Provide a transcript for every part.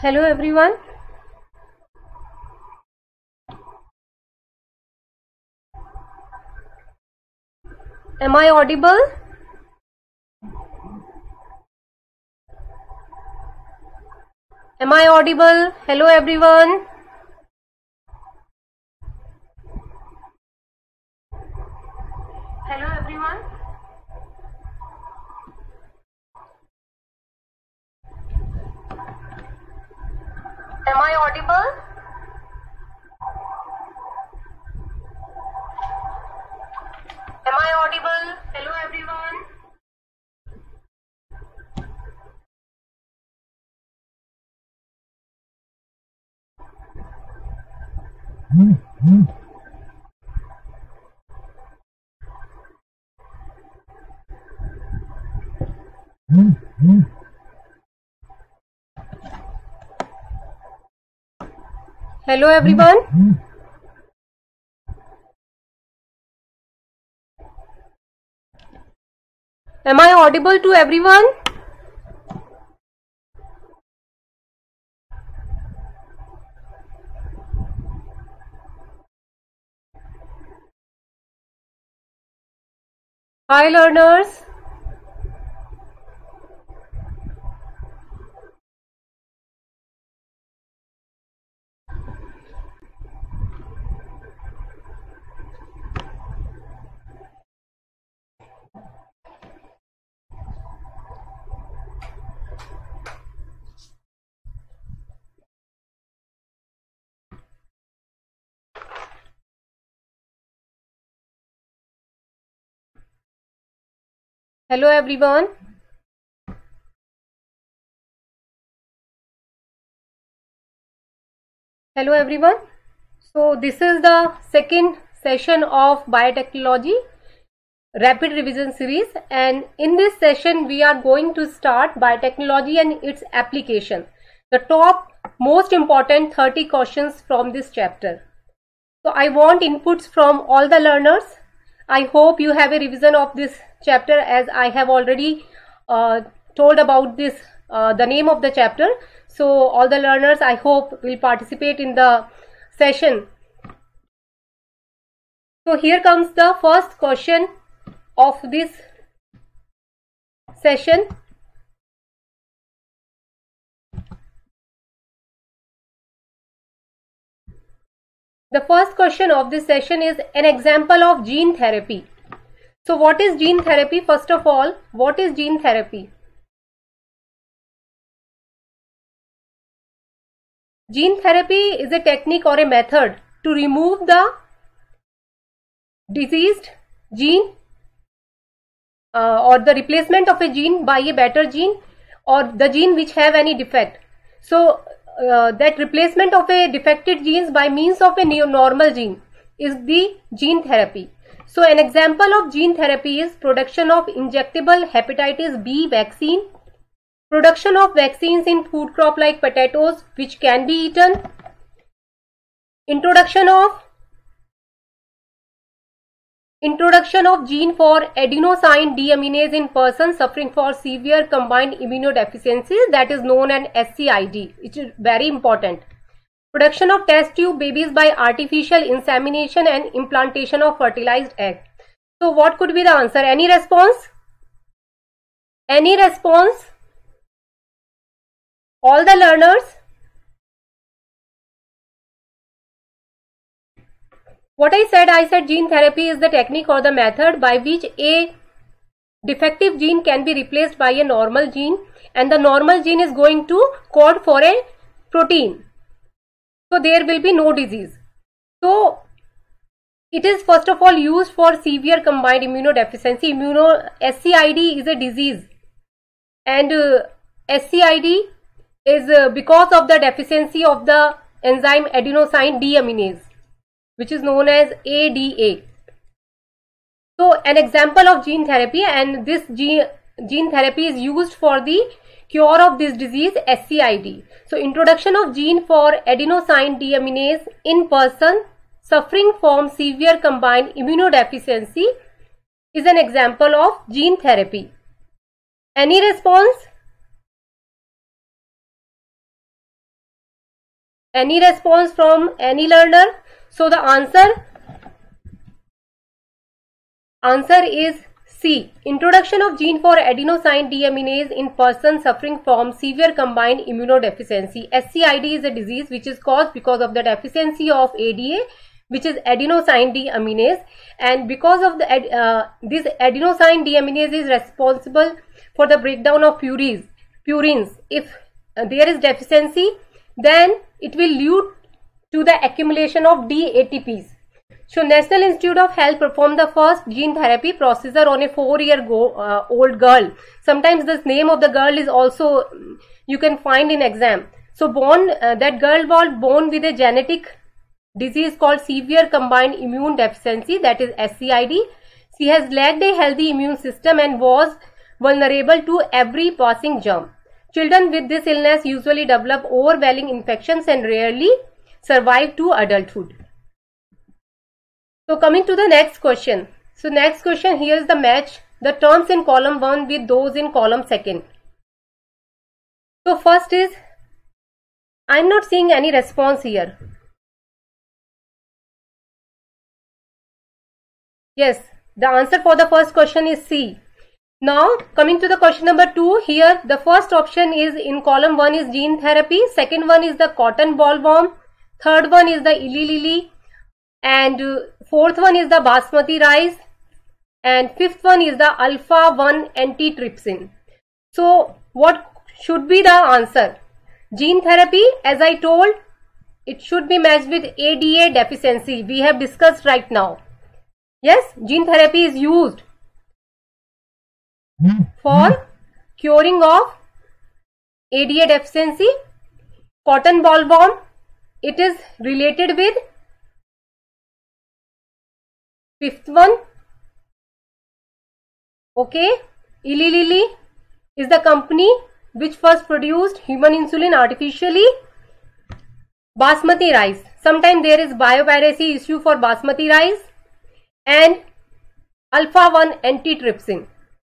Hello everyone. Am I audible? Am I audible? Hello everyone. Hello everyone. Am I audible? Am I audible? Hello everyone. Hello everyone. Am I audible to everyone? Hi learners. Hello everyone. Hello everyone. So this is the second session of biotechnology rapid revision series, and in this session we are going to start biotechnology and its application, the top most important 30 questions from this chapter. So I want inputs from all the learners. I hope you have a revision of this chapter, as I have already told about this the name of the chapter. So all the learners, I hope, will participate in the session. So here comes the first question of this session. The first question of this session is an example of gene therapy. So what is gene therapy? First of all, what is gene therapy? Gene therapy is a technique or a method to remove the diseased gene or the replacement of a gene by a better gene, or the gene which have any defect. So that replacement of a defected genes by means of a normal gene is the gene therapy. So an example of gene therapy is production of injectable hepatitis B vaccine, production of vaccines in food crop like potatoes which can be eaten, introduction of gene for adenosine deaminase in persons suffering for severe combined immunodeficiencies, that is known as SCID, which is very important. Production of test tube babies by artificial insemination and implantation of fertilized egg. So what could be the answer? Any response? Any response? All the learners? What I said gene therapy is the technique or the method by which a defective gene can be replaced by a normal gene, and the normal gene is going to code for a protein. So there will be no disease. So it is first of all used for severe combined immunodeficiency. SCID is a disease, and SCID is because of the deficiency of the enzyme adenosine deaminase, which is known as ADA. So an example of gene therapy, and this gene therapy is used for the cure of this disease SCID. So introduction of gene for adenosine deaminase in person suffering from severe combined immunodeficiency is an example of gene therapy. Any response? Any response from any learner? So the answer is C. Introduction of gene for adenosine deaminase in persons suffering from severe combined immunodeficiency. SCID is a disease which is caused because of the deficiency of ADA, which is adenosine deaminase, and because of the this adenosine deaminase is responsible for the breakdown of purines. If there is deficiency, then it will lead to the accumulation of DATPs. So National Institute of Health performed the first gene therapy procedure on a 4-year-old girl. Sometimes the name of the girl is also you can find in exam. So that girl was born with a genetic disease called severe combined immune deficiency, that is SCID. She has lacked a healthy immune system and was vulnerable to every passing germ. Children with this illness usually develop overwhelming infections and rarely survive to adulthood. So coming to the next question. So next question, here is the match the terms in column 1 with those in column 2. So first is, I am not seeing any response here. Yes, the answer for the first question is C. Now coming to the question number 2, here the first option is in column 1 is gene therapy, second one is the cotton bollworm, third one is the illy lily, and fourth one is the basmati rice, and fifth one is the alpha-1 antitrypsin. So what should be the answer? Gene therapy, as I told, it should be matched with ADA deficiency. We have discussed right now. Yes, gene therapy is used for curing of ADA deficiency. Cotton bollworm, it is related with fifth one. Okay, Eli Lilly is the company which first produced human insulin artificially. Basmati rice, sometimes there is biopiracy issue for basmati rice, and alpha-1 antitrypsin.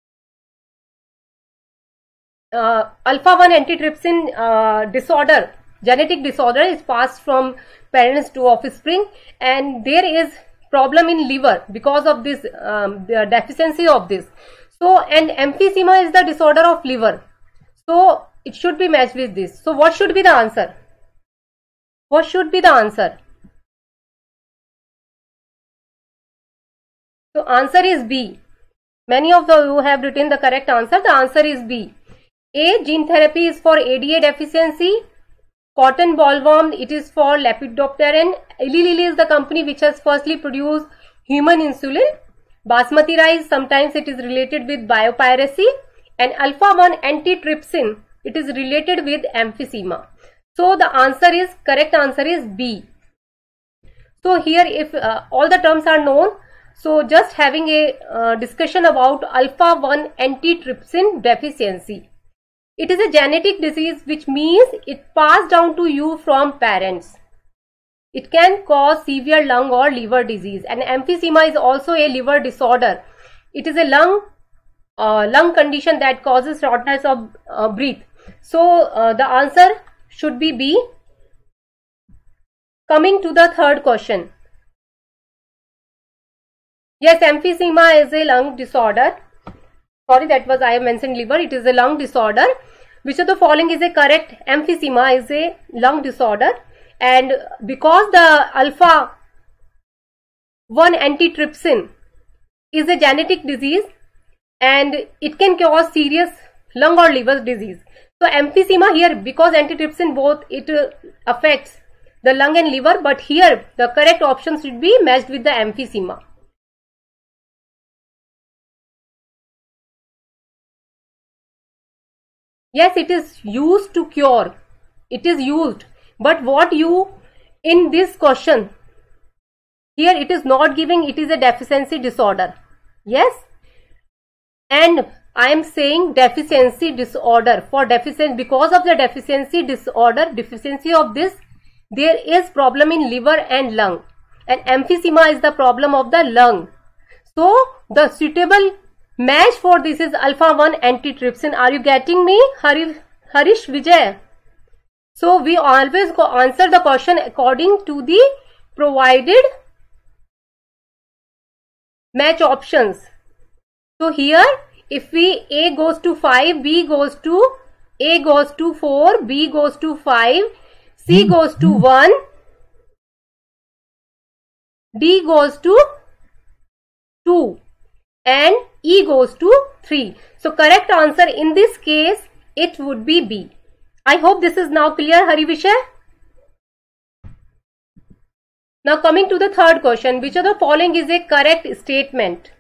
Alpha-1 antitrypsin disorder, genetic disorder, is passed from parents to offspring, and there is problem in liver because of this the deficiency of this. So, and emphysema is the disorder of liver. So it should be matched with this. So what should be the answer? What should be the answer? So answer is B. Many of you have written the correct answer. The answer is B. A, gene therapy is for ADA deficiency. Cotton bollworm, it is for Lepidopteran. Eli Lilly is the company which has firstly produced human insulin. Basmati rice, sometimes it is related with biopiracy. And alpha-1 antitrypsin, it is related with emphysema. So the answer is, correct answer is B. So here if all the terms are known, so just having a discussion about alpha-1 antitrypsin deficiency. It is a genetic disease, which means it passed down to you from parents. It can cause severe lung or liver disease, and emphysema is also a liver disorder. It is a lung condition that causes shortness of breath. So the answer should be B. Coming to the third question. Yes, emphysema is a lung disorder. Sorry, that was I have mentioned liver. It is a lung disorder. Which of the following is a correct? Emphysema is a lung disorder, and because the alpha-1 antitrypsin is a genetic disease and it can cause serious lung or liver disease. So emphysema here, because antitrypsin both it affects the lung and liver, but here the correct option should be matched with the emphysema. Yes, it is used to cure. It is used. But what you, in this question, here it is not giving, it is a deficiency disorder. Yes. And I am saying deficiency disorder. For deficiency, because of the deficiency disorder, deficiency of this, there is problem in liver and lung. And emphysema is the problem of the lung. So the suitable match for this is alpha-1 antitrypsin. Are you getting me, Harish Vijay? So we always go answer the question according to the provided match options. So here if we A goes to 5, B goes to, A goes to 4, B goes to 5, C goes to 1, D goes to 2 and E goes to 3. So correct answer in this case it would be B. I hope this is now clear, Hari Vishay. Now coming to the third question, which of the following is a correct statement?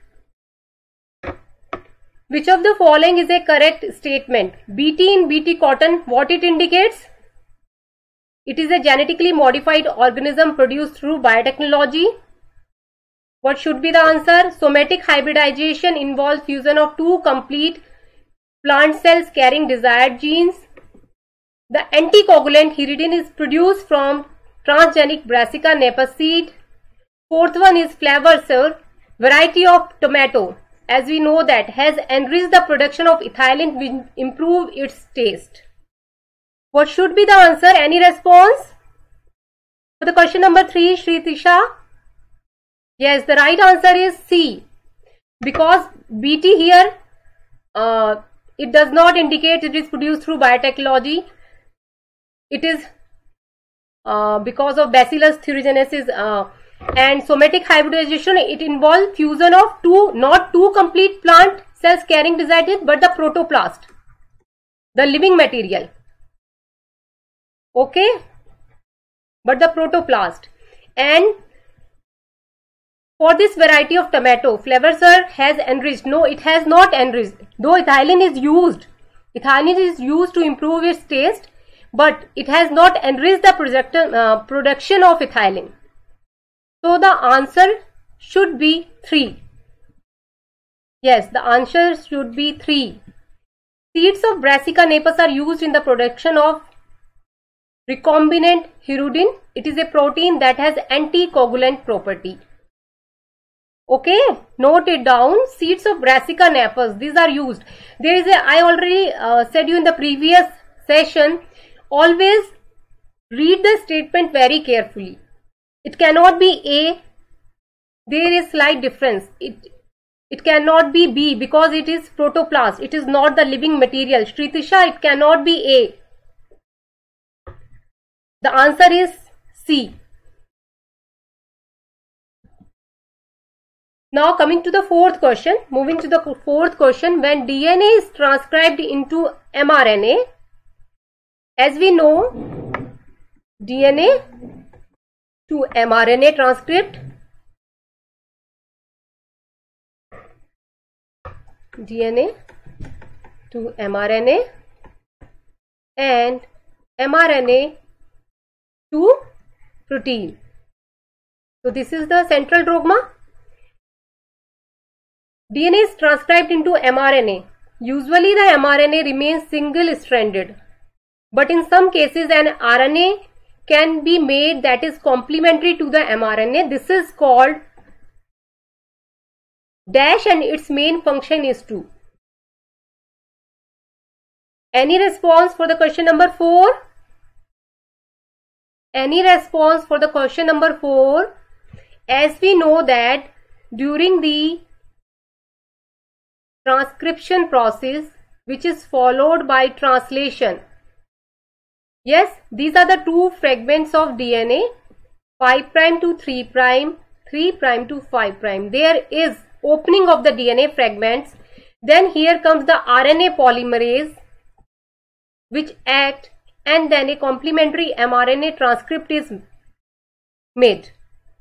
Which of the following is a correct statement? BT in BT cotton, what it indicates? It is a genetically modified organism produced through biotechnology. What should be the answer? Somatic hybridization involves fusion of two complete plant cells carrying desired genes. The anticoagulant hiridin is produced from transgenic Brassica napus seed. Fourth one is flavor cell, variety of tomato, as we know that, has enriched the production of ethylene which improve its taste. What should be the answer? Any response? For the question number 3, Shri Tisha? Yes, the right answer is C. Because BT here, it does not indicate it is produced through biotechnology. It is because of Bacillus thuringiensis and somatic hybridization. It involves fusion of two, not two complete plant cells carrying desired gene, but the protoplast, the living material. Okay, but the protoplast. And for this variety of tomato, flavor cell has enriched. No, it has not enriched. Though ethylene is used to improve its taste, but it has not enriched the production of ethylene. So the answer should be 3. Yes, the answer should be 3. Seeds of Brassica napus are used in the production of recombinant hiridin. It is a protein that has anticoagulant property. Okay, note it down. Seeds of Brassica napus, these are used. There is a, I already said you in the previous session, always read the statement very carefully. It cannot be A. There is slight difference. It cannot be B because it is protoplast. It is not the living material. Shritisha, it cannot be A. The answer is C. Now coming to the fourth question. Moving to the fourth question. When DNA is transcribed into mRNA, as we know, DNA to mRNA transcript, DNA to mRNA and mRNA to protein. So this is the central dogma. DNA is transcribed into mRNA. Usually the mRNA remains single-stranded, but in some cases an RNA can be made that is complementary to the mRNA. This is called dash and its main function is to. Any response for the question number 4? Any response for the question number 4? As we know that during the transcription process, which is followed by translation, yes, these are the two fragments of DNA, 5' to 3', 3' to 5'. There is opening of the DNA fragments. Then here comes the RNA polymerase, which act, and then a complementary mRNA transcript is made.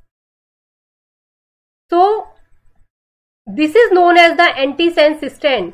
So this is known as the antisense strand,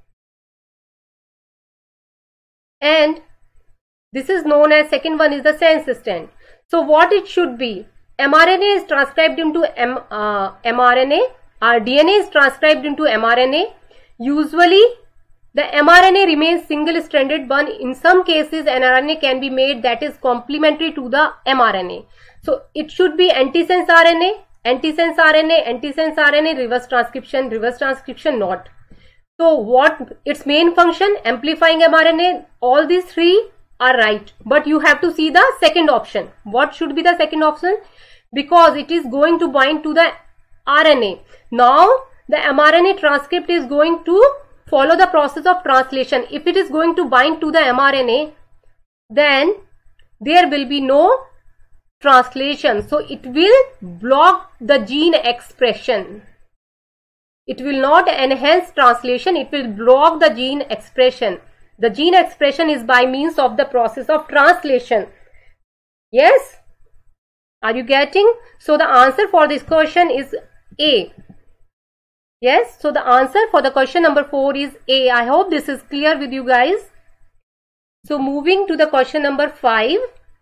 and this is known as, second one is the sense strand. So what it should be? mRNA is transcribed into mRNA, or DNA is transcribed into mRNA. Usually the mRNA remains single-stranded, but in some cases an RNA can be made that is complementary to the mRNA. So it should be antisense RNA, antisense RNA, antisense RNA, reverse transcription not. So what its main function? Amplifying mRNA. All these three are right, but you have to see the second option. What should be the second option? Because it is going to bind to the RNA. Now the mRNA transcript is going to follow the process of translation. If it is going to bind to the mRNA, then there will be no translation. So it will block the gene expression. It will not enhance translation, it will block the gene expression. The gene expression is by means of the process of translation. Yes? Are you getting? So the answer for this question is A. Yes? So the answer for the question number 4 is A. I hope this is clear with you guys. So moving to the question number 5.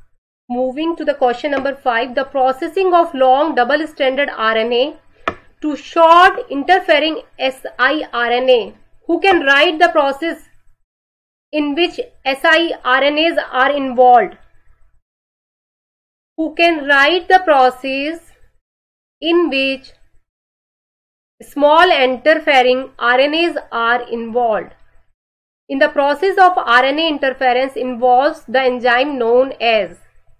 The processing of long double-stranded RNA to short interfering siRNA. Who can write the process in which siRNAs are involved? Who can write the process in which small interfering RNAs are involved? In the process of RNA interference involves the enzyme known as.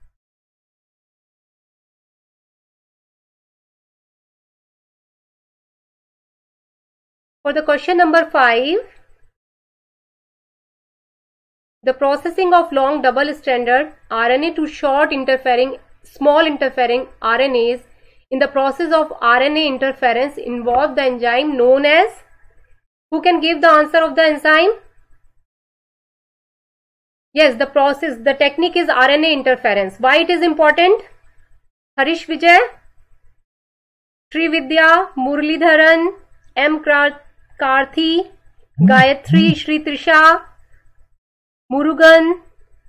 For the question number 5, the processing of long double-stranded RNA to short interfering, small interfering RNAs in the process of RNA interference involve the enzyme known as. Who can give the answer of the enzyme? Yes, the process, the technique is RNA interference. Why it is important? Harish Vijay, Srividya, Muralidharan, M. Karthi, Gayatri, Shri Trisha, Murugan.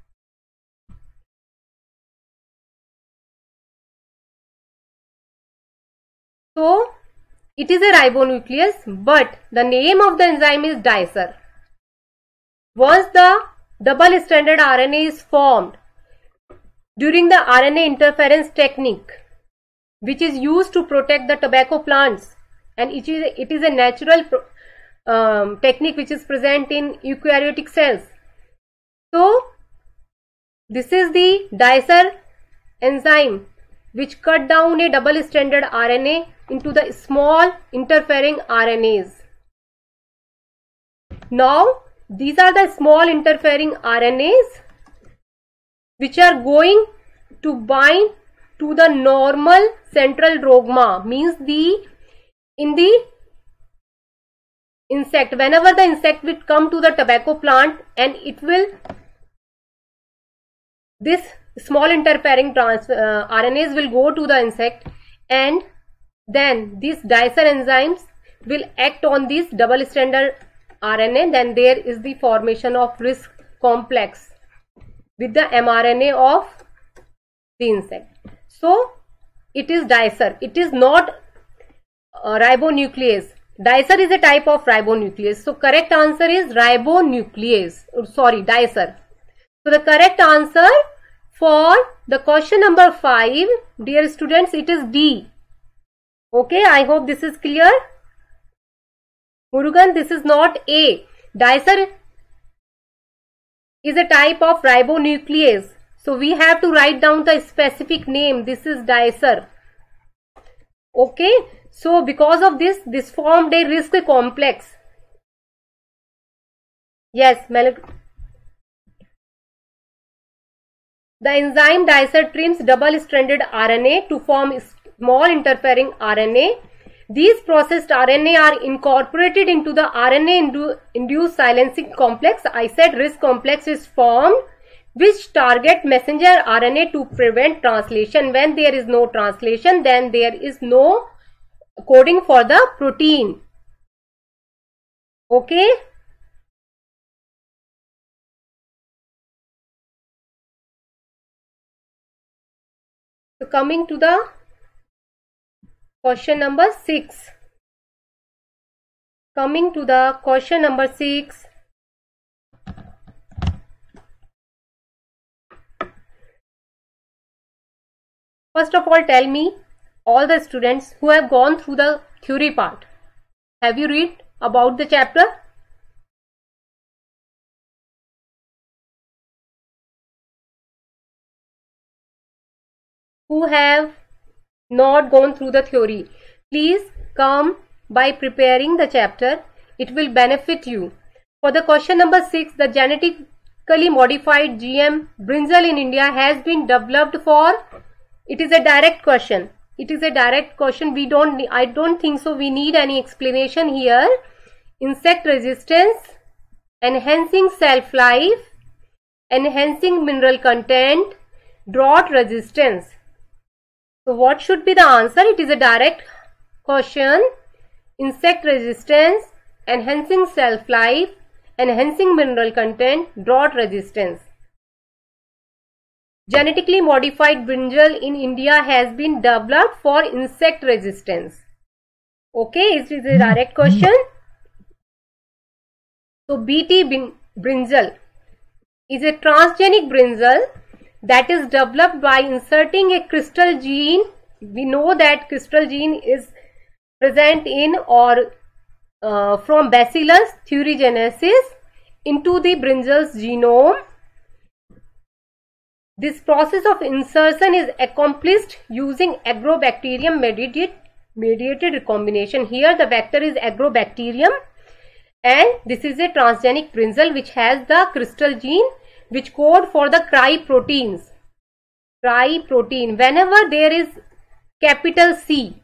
So, it is a ribonuclease, but the name of the enzyme is dicer. Once the double-stranded RNA is formed during the RNA interference technique, which is used to protect the tobacco plants, and it is a natural technique which is present in eukaryotic cells. So, this is the dicer enzyme which cut down a double-stranded RNA into the small interfering RNAs. Now, these are the small interfering RNAs which are going to bind to the normal central dogma, means in the insect. Whenever the insect will come to the tobacco plant, and it will, this small interfering RNAs will go to the insect, and then these dicer enzymes will act on this double-stranded RNA. Then there is the formation of RISC complex with the mRNA of the insect. So it is dicer. It is not ribonuclease. Dicer is a type of ribonuclease. So correct answer is ribonuclease. Sorry, dicer. So the correct answer for the question number 5, dear students, it is D. Okay, I hope this is clear. Murugan, this is not A. Dicer is a type of ribonuclease. So we have to write down the specific name. This is dicer. Okay. So because of this, this formed a RISC complex. Yes, the enzyme dicer trims double-stranded RNA to form small interfering RNA. These processed RNA are incorporated into the RNA-induced silencing complex. I said RISC complex is formed which target messenger RNA to prevent translation. When there is no translation, then there is no coding for the protein. Okay. So coming to the question number 6. Coming to the question number 6. First of all, tell me, all the students who have gone through the theory part, have you read about the chapter? who have not gone through the theory, please come by preparing the chapter. It will benefit you. For the question number 6, the genetically modified GM brinjal in India has been developed for, it is a direct question. It is a direct question. I don't think so we need any explanation here. Insect resistance, enhancing shelf life, enhancing mineral content, drought resistance. So what should be the answer? It is a direct question. Insect resistance, enhancing shelf life, enhancing mineral content, drought resistance. Genetically modified brinjal in India has been developed for insect resistance. Okay, it is a direct question. So BT brinjal is a transgenic brinjal that is developed by inserting a crystal gene. We know that crystal gene is present in or from Bacillus thuringiensis into the brinjal's genome. This process of insertion is accomplished using agrobacterium mediated recombination. Here the vector is agrobacterium, and this is a transgenic brinjal which has the crystal gene which code for the cry proteins. Cry protein. Whenever there is capital C,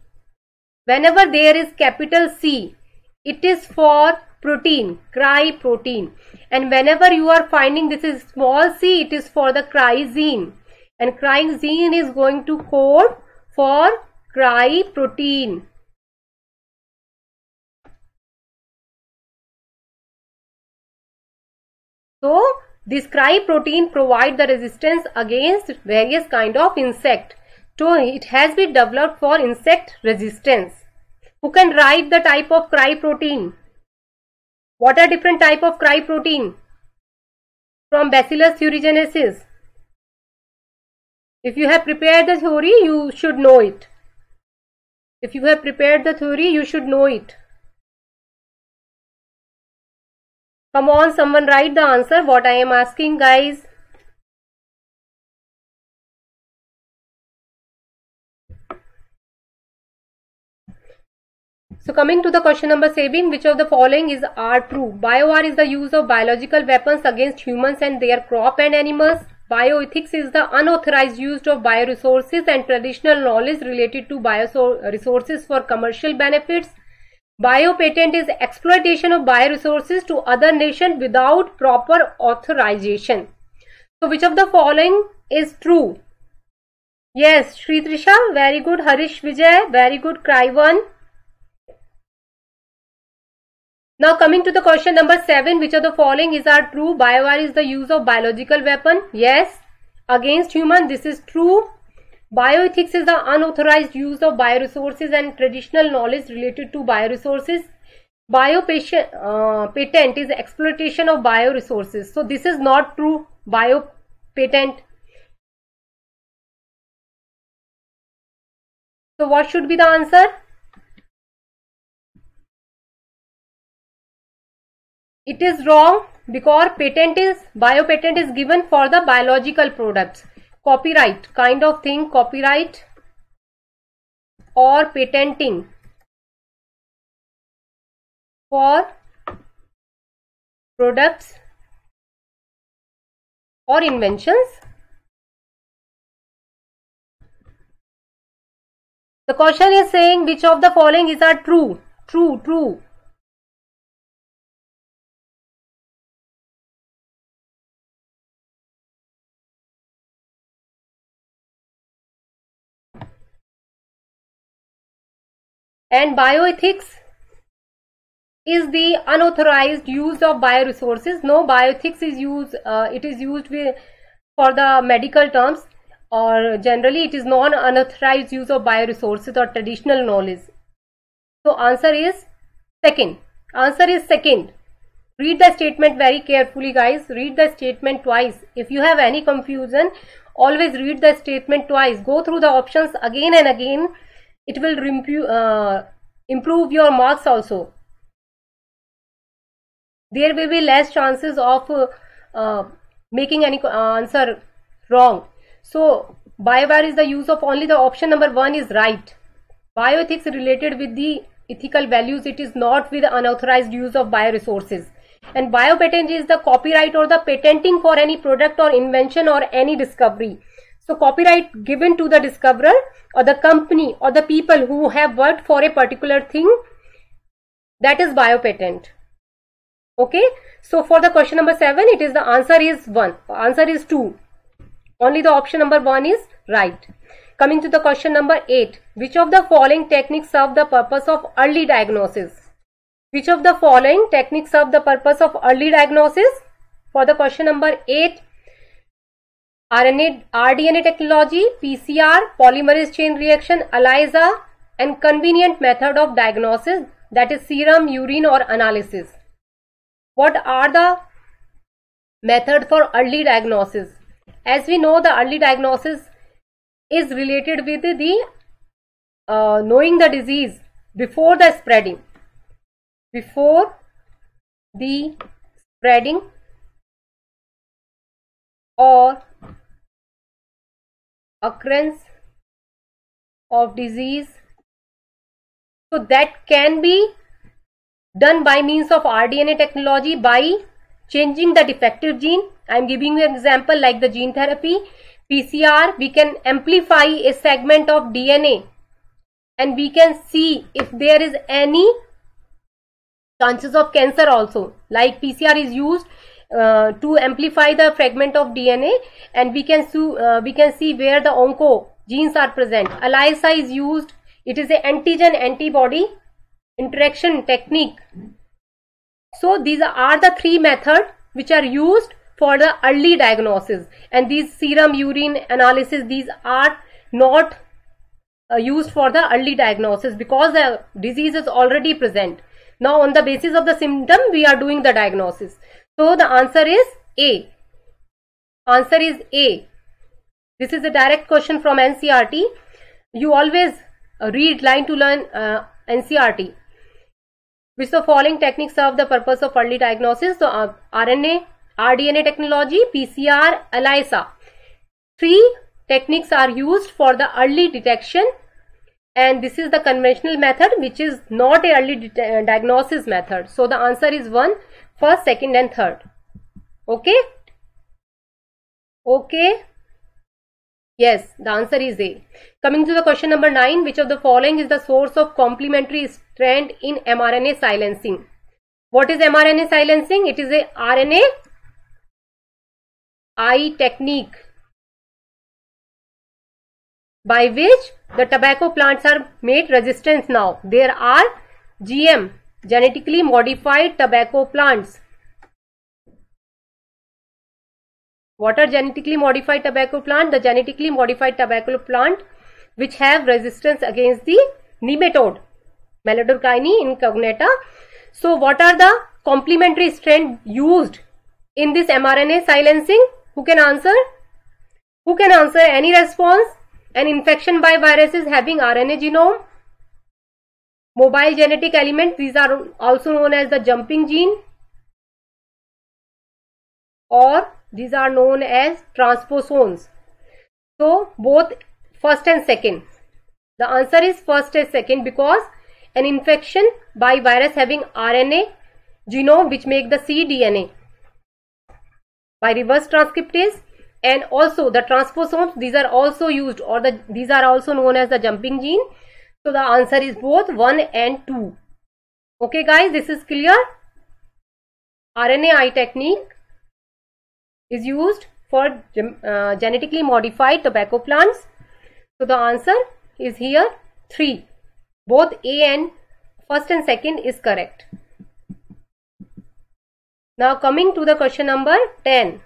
it is for protein, cry protein. And whenever you are finding this is small c, it is for the cry gene. And cry gene is going to code for cry protein. So this cry protein provide the resistance against various kind of insect. So it has been developed for insect resistance. Who can write the type of cry protein? What are different type of cry protein from Bacillus thuringiensis? If you have prepared the theory, you should know it. If you have prepared the theory, you should know it. Come on, someone write the answer what I am asking, guys. So coming to the question number 7, which of the following are true? Bio-war is the use of biological weapons against humans and their crop and animals. Bioethics is the unauthorized use of bioresources and traditional knowledge related to bioresources for commercial benefits. Biopatent is exploitation of bioresources to other nations without proper authorization. So which of the following is true? Yes, Shri Trisha, very good. Harish Vijay, very good. Cry1. Now coming to the question number 7, which of the following are true? Bio-war is the use of biological weapon. Yes. Against human, this is true. Bioethics is the unauthorized use of bioresources and traditional knowledge related to bioresources. Biopatent is exploitation of bioresources. So this is not true. Biopatent. So what should be the answer? It is wrong because biopatent is given for the biological products. Copyright kind of thing, copyright or patenting for products or inventions. The question is saying which of the following are true? True. And bioethics is the unauthorized use of bioresources. No, bioethics is used. It is used for the medical terms, or generally it is non-unauthorized use of bioresources or traditional knowledge. So answer is second. Answer is second. Read the statement very carefully, guys. Read the statement twice. If you have any confusion, always read the statement twice. Go through the options again and again. It will improve your marks also. There will be less chances of making any answer wrong. So BioWare is the use of only the option number 1 is right. Bioethics related with the ethical values. It is not with unauthorized use of bioresources. And biopatent is the copyright or the patenting for any product or invention or any discovery. So copyright given to the discoverer or the company or the people who have worked for a particular thing, that is biopatent. Okay, so for the question number 7, it is the answer is 1. Answer is 2. Only the option number 1 is right. Coming to the question number 8. Which of the following techniques serve the purpose of early diagnosis? Which of the following techniques serve the purpose of early diagnosis? For the question number 8, rDNA technology, PCR, polymerase chain reaction, ELISA, and convenient method of diagnosis, that is serum, urine or analysis. What are the method for early diagnosis? As we know, the early diagnosis is related with the knowing the disease before the spreading. Before the spreading or occurrence of disease. So that can be done by means of rDNA technology by changing the defective gene. I am giving you an example like the gene therapy. PCR, we can amplify a segment of DNA and we can see if there is any chances of cancer also. Like PCR is used to amplify the fragment of DNA and we can see where the onco genes are present. ELISA is used. It is a antigen antibody interaction technique. So these are the 3 methods which are used for the early diagnosis, and these serum, urine analysis, these are not used for the early diagnosis because the disease is already present. Now on the basis of the symptom we are doing the diagnosis. So the answer is A. Answer is A. This is a direct question from NCERT. You always read line to learn NCERT. Which the following techniques serve the purpose of early diagnosis? So rDNA technology, PCR, ELISA. 3 techniques are used for the early detection, and this is the conventional method which is not a early diagnosis method. So the answer is 1, first, second and third. Okay? Okay? Yes, the answer is A. Coming to the question number 9, which of the following is the source of complementary strand in mRNA silencing? What is mRNA silencing? It is a RNAi technique by which the tobacco plants are made resistant now. There are GM, genetically modified tobacco plants. What are genetically modified tobacco plant? The genetically modified tobacco plant which have resistance against the nematode, Malodorkini incognita. So what are the complementary strand used in this mRNA silencing? Who can answer? Who can answer? Any response? An infection by viruses having RNA genome, mobile genetic element, these are also known as the jumping gene, or these are known as transposons. So both first and second. The answer is first and second because an infection by virus having RNA genome which make the cDNA by reverse transcriptase, and also the transposons, these are also used, or these are also known as the jumping gene. So the answer is both 1 and 2. Okay guys, this is clear. RNAi technique is used for genetically modified tobacco plants. So the answer is here 3. Both A and first and second is correct. Now coming to the question number 10.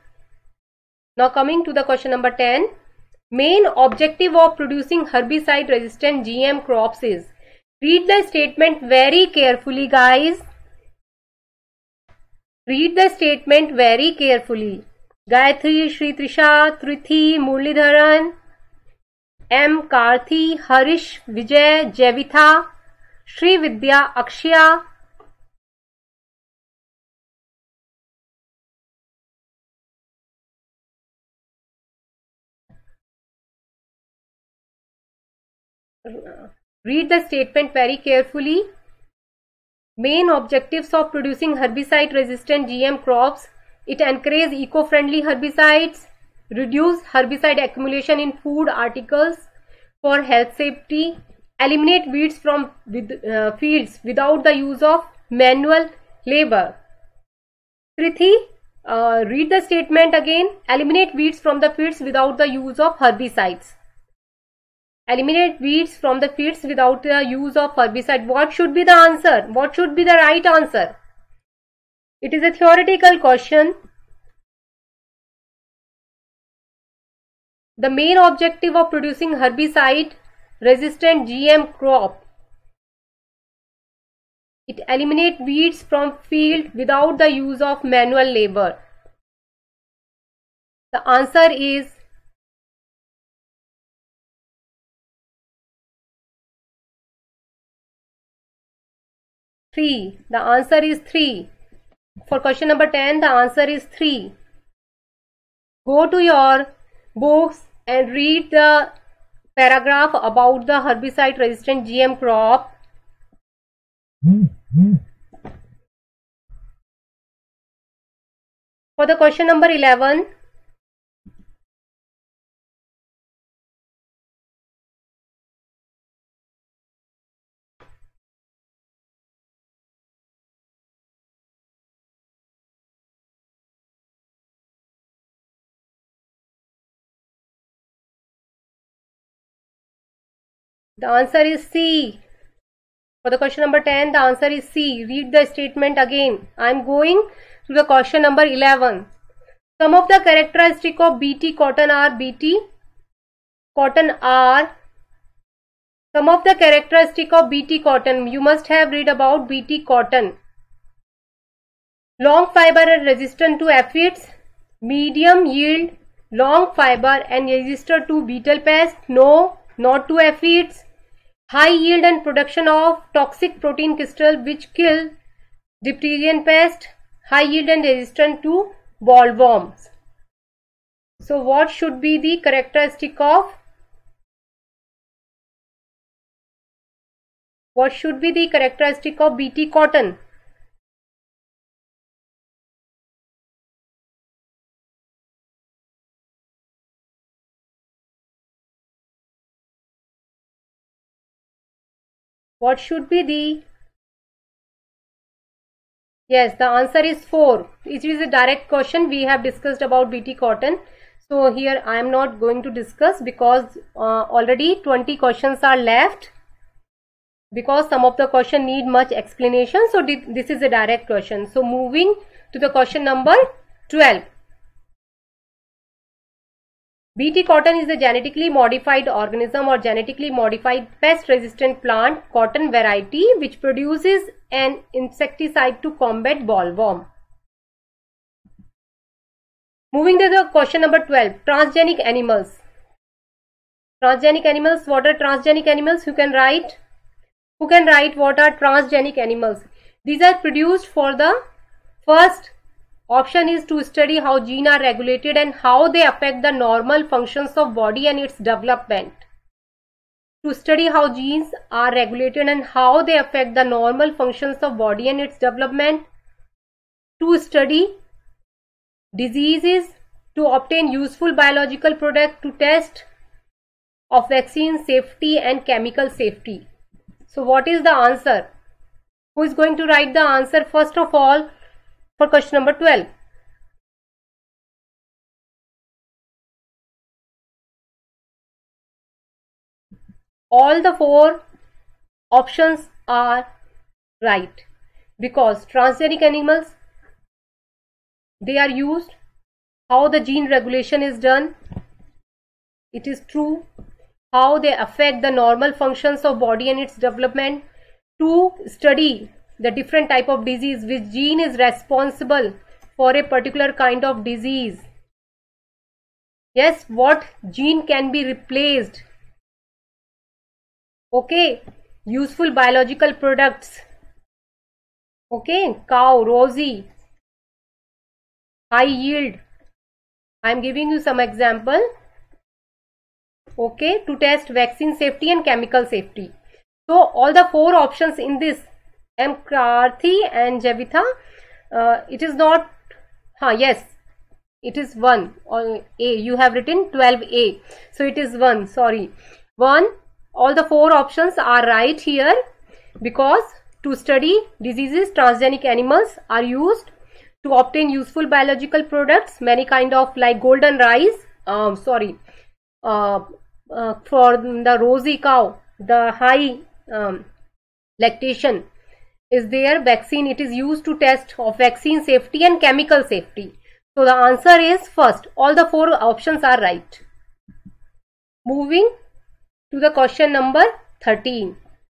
Main objective of producing herbicide resistant GM crops is. Read the statement very carefully guys. Read the statement very carefully. Gayatri, Shri Trisha, Trithi, Murlidharan, M. Karthi, Harish, Vijay, Javitha, Shri Vidya, Akshaya. Read the statement very carefully. Main objectives of producing herbicide-resistant GM crops: it encourages eco-friendly herbicides, reduce herbicide accumulation in food articles for health safety, eliminate weeds from fields without the use of manual labor. Prithi, read the statement again. Eliminate weeds from the fields without the use of herbicides. Eliminate weeds from the fields without the use of herbicide. What should be the answer? What should be the right answer? It is a theoretical question. The main objective of producing herbicide-resistant GM crop: it eliminates weeds from field without the use of manual labor. The answer is three. The answer is 3. For question number 10, the answer is 3. Go to your books and read the paragraph about the herbicide resistant GM crop. For the question number 11, the answer is C. For the question number 10, the answer is C. Read the statement again. I am going to the question number 11. Some of the characteristics of BT cotton are some of the characteristics of BT cotton. You must have read about BT cotton. Long fiber and resistant to aphids, medium yield, long fiber and resistant to beetle pest. No, not to aphids. High yield and production of toxic protein crystal which kill diphtheria pest. High yield and resistant to bollworms. So what should be the characteristic of BT cotton? What should be the? Yes, the answer is 4. It is a direct question. We have discussed about BT cotton. So here I am not going to discuss because already 20 questions are left. Because some of the question need much explanation. So this is a direct question. So moving to the question number 12. BT cotton is a genetically modified organism or genetically modified pest-resistant plant cotton variety which produces an insecticide to combat bollworm. Moving to the question number 12. Transgenic animals. Transgenic animals. What are transgenic animals? Who can write? Who can write what are transgenic animals? These are produced for the first option is to study how genes are regulated and how they affect the normal functions of body and its development. To study how genes are regulated and how they affect the normal functions of body and its development. To study diseases, to obtain useful biological product, to test of vaccine safety and chemical safety. So what is the answer? Who is going to write the answer first of all for question number 12? All the 4 options are right because transgenic animals, they are used. How the gene regulation is done, it is true. How they affect the normal functions of body and its development. To study the different type of disease, which gene is responsible for a particular kind of disease. Yes, what gene can be replaced. Okay, useful biological products. Okay, cow, rosy, high yield. I am giving you some example. okay, to test vaccine safety and chemical safety. So all the 4 options in this, M. Karthi and Javitha, it is not, yes, it is 1 or A. You have written 12A, so it is 1, sorry, 1. All the 4 options are right here, because to study diseases, transgenic animals are used to obtain useful biological products. Many kind of, like golden rice, for the rosy cow, the high lactation is there. Vaccine, it is used to test of vaccine safety and chemical safety. So the answer is first. All the 4 options are right. Moving to the question number 13.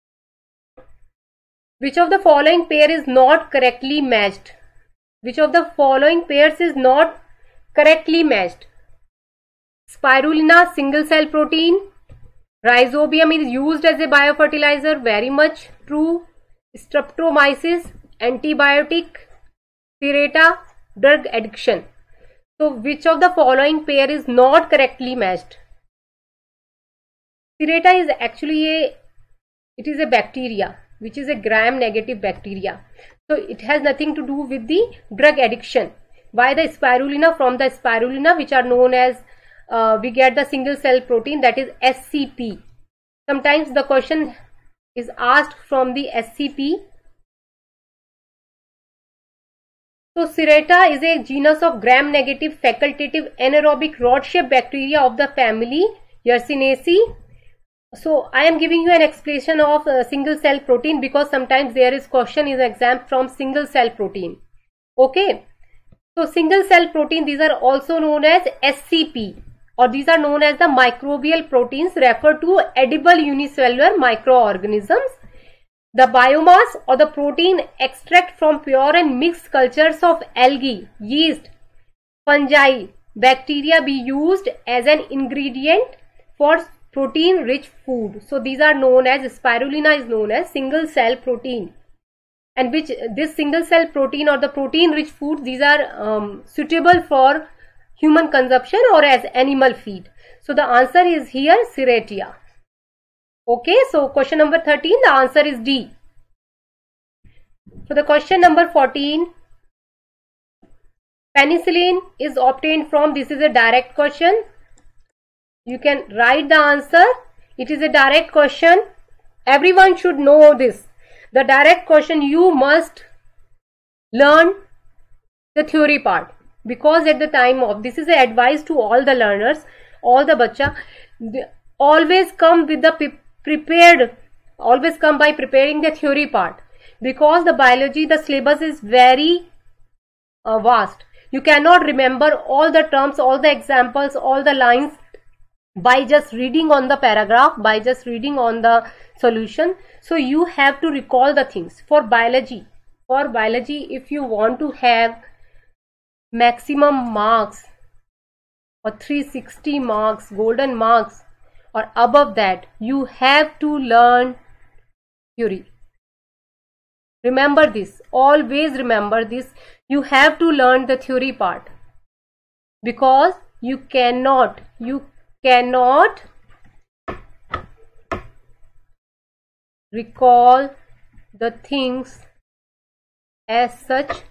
Which of the following pair is not correctly matched? Which of the following pairs is not correctly matched? Spirulina, single cell protein. Rhizobium is used as a biofertilizer, very much true. Streptomyces, antibiotic. Serrata, drug addiction. So which of the following pair is not correctly matched? Serrata is actually it is a bacteria, which is a gram-negative bacteria. So it has nothing to do with the drug addiction. Why the spirulina? From the spirulina, which are known as, we get the single cell protein, that is SCP. Sometimes the question is asked from the SCP. So Serrata is a genus of gram-negative facultative anaerobic rod-shaped bacteria of the family Yersineaceae. So I am giving you an explanation of single cell protein, because sometimes there is question in the exam from single cell protein. Okay. So single cell protein, these are also known as SCP, or these are known as the microbial proteins, refer to edible unicellular microorganisms. The biomass or the protein extract from pure and mixed cultures of algae, yeast, fungi, bacteria be used as an ingredient for protein rich food. So these are known as, spirulina is known as single cell protein, and which this single cell protein or the protein rich food, these are suitable for human consumption or as animal feed. So the answer is here Serratia. Okay, so question number 13, the answer is D. So the question number 14, penicillin is obtained from, this is a direct question. You can write the answer. It is a direct question. Everyone should know this. The direct question, you must learn the theory part, because at the time of, this is a advice to all the learners, all the bacha, always come with the prepared, always come by preparing the theory part, because the biology, the syllabus is very vast. You cannot remember all the terms, all the examples, all the lines by just reading on the paragraph, by just reading on the solution. So you have to recall the things. For biology, if you want to have maximum marks or 360 marks, golden marks or above that, you have to learn theory. Remember this, always remember this. You have to learn the theory part, because you cannot recall the things as such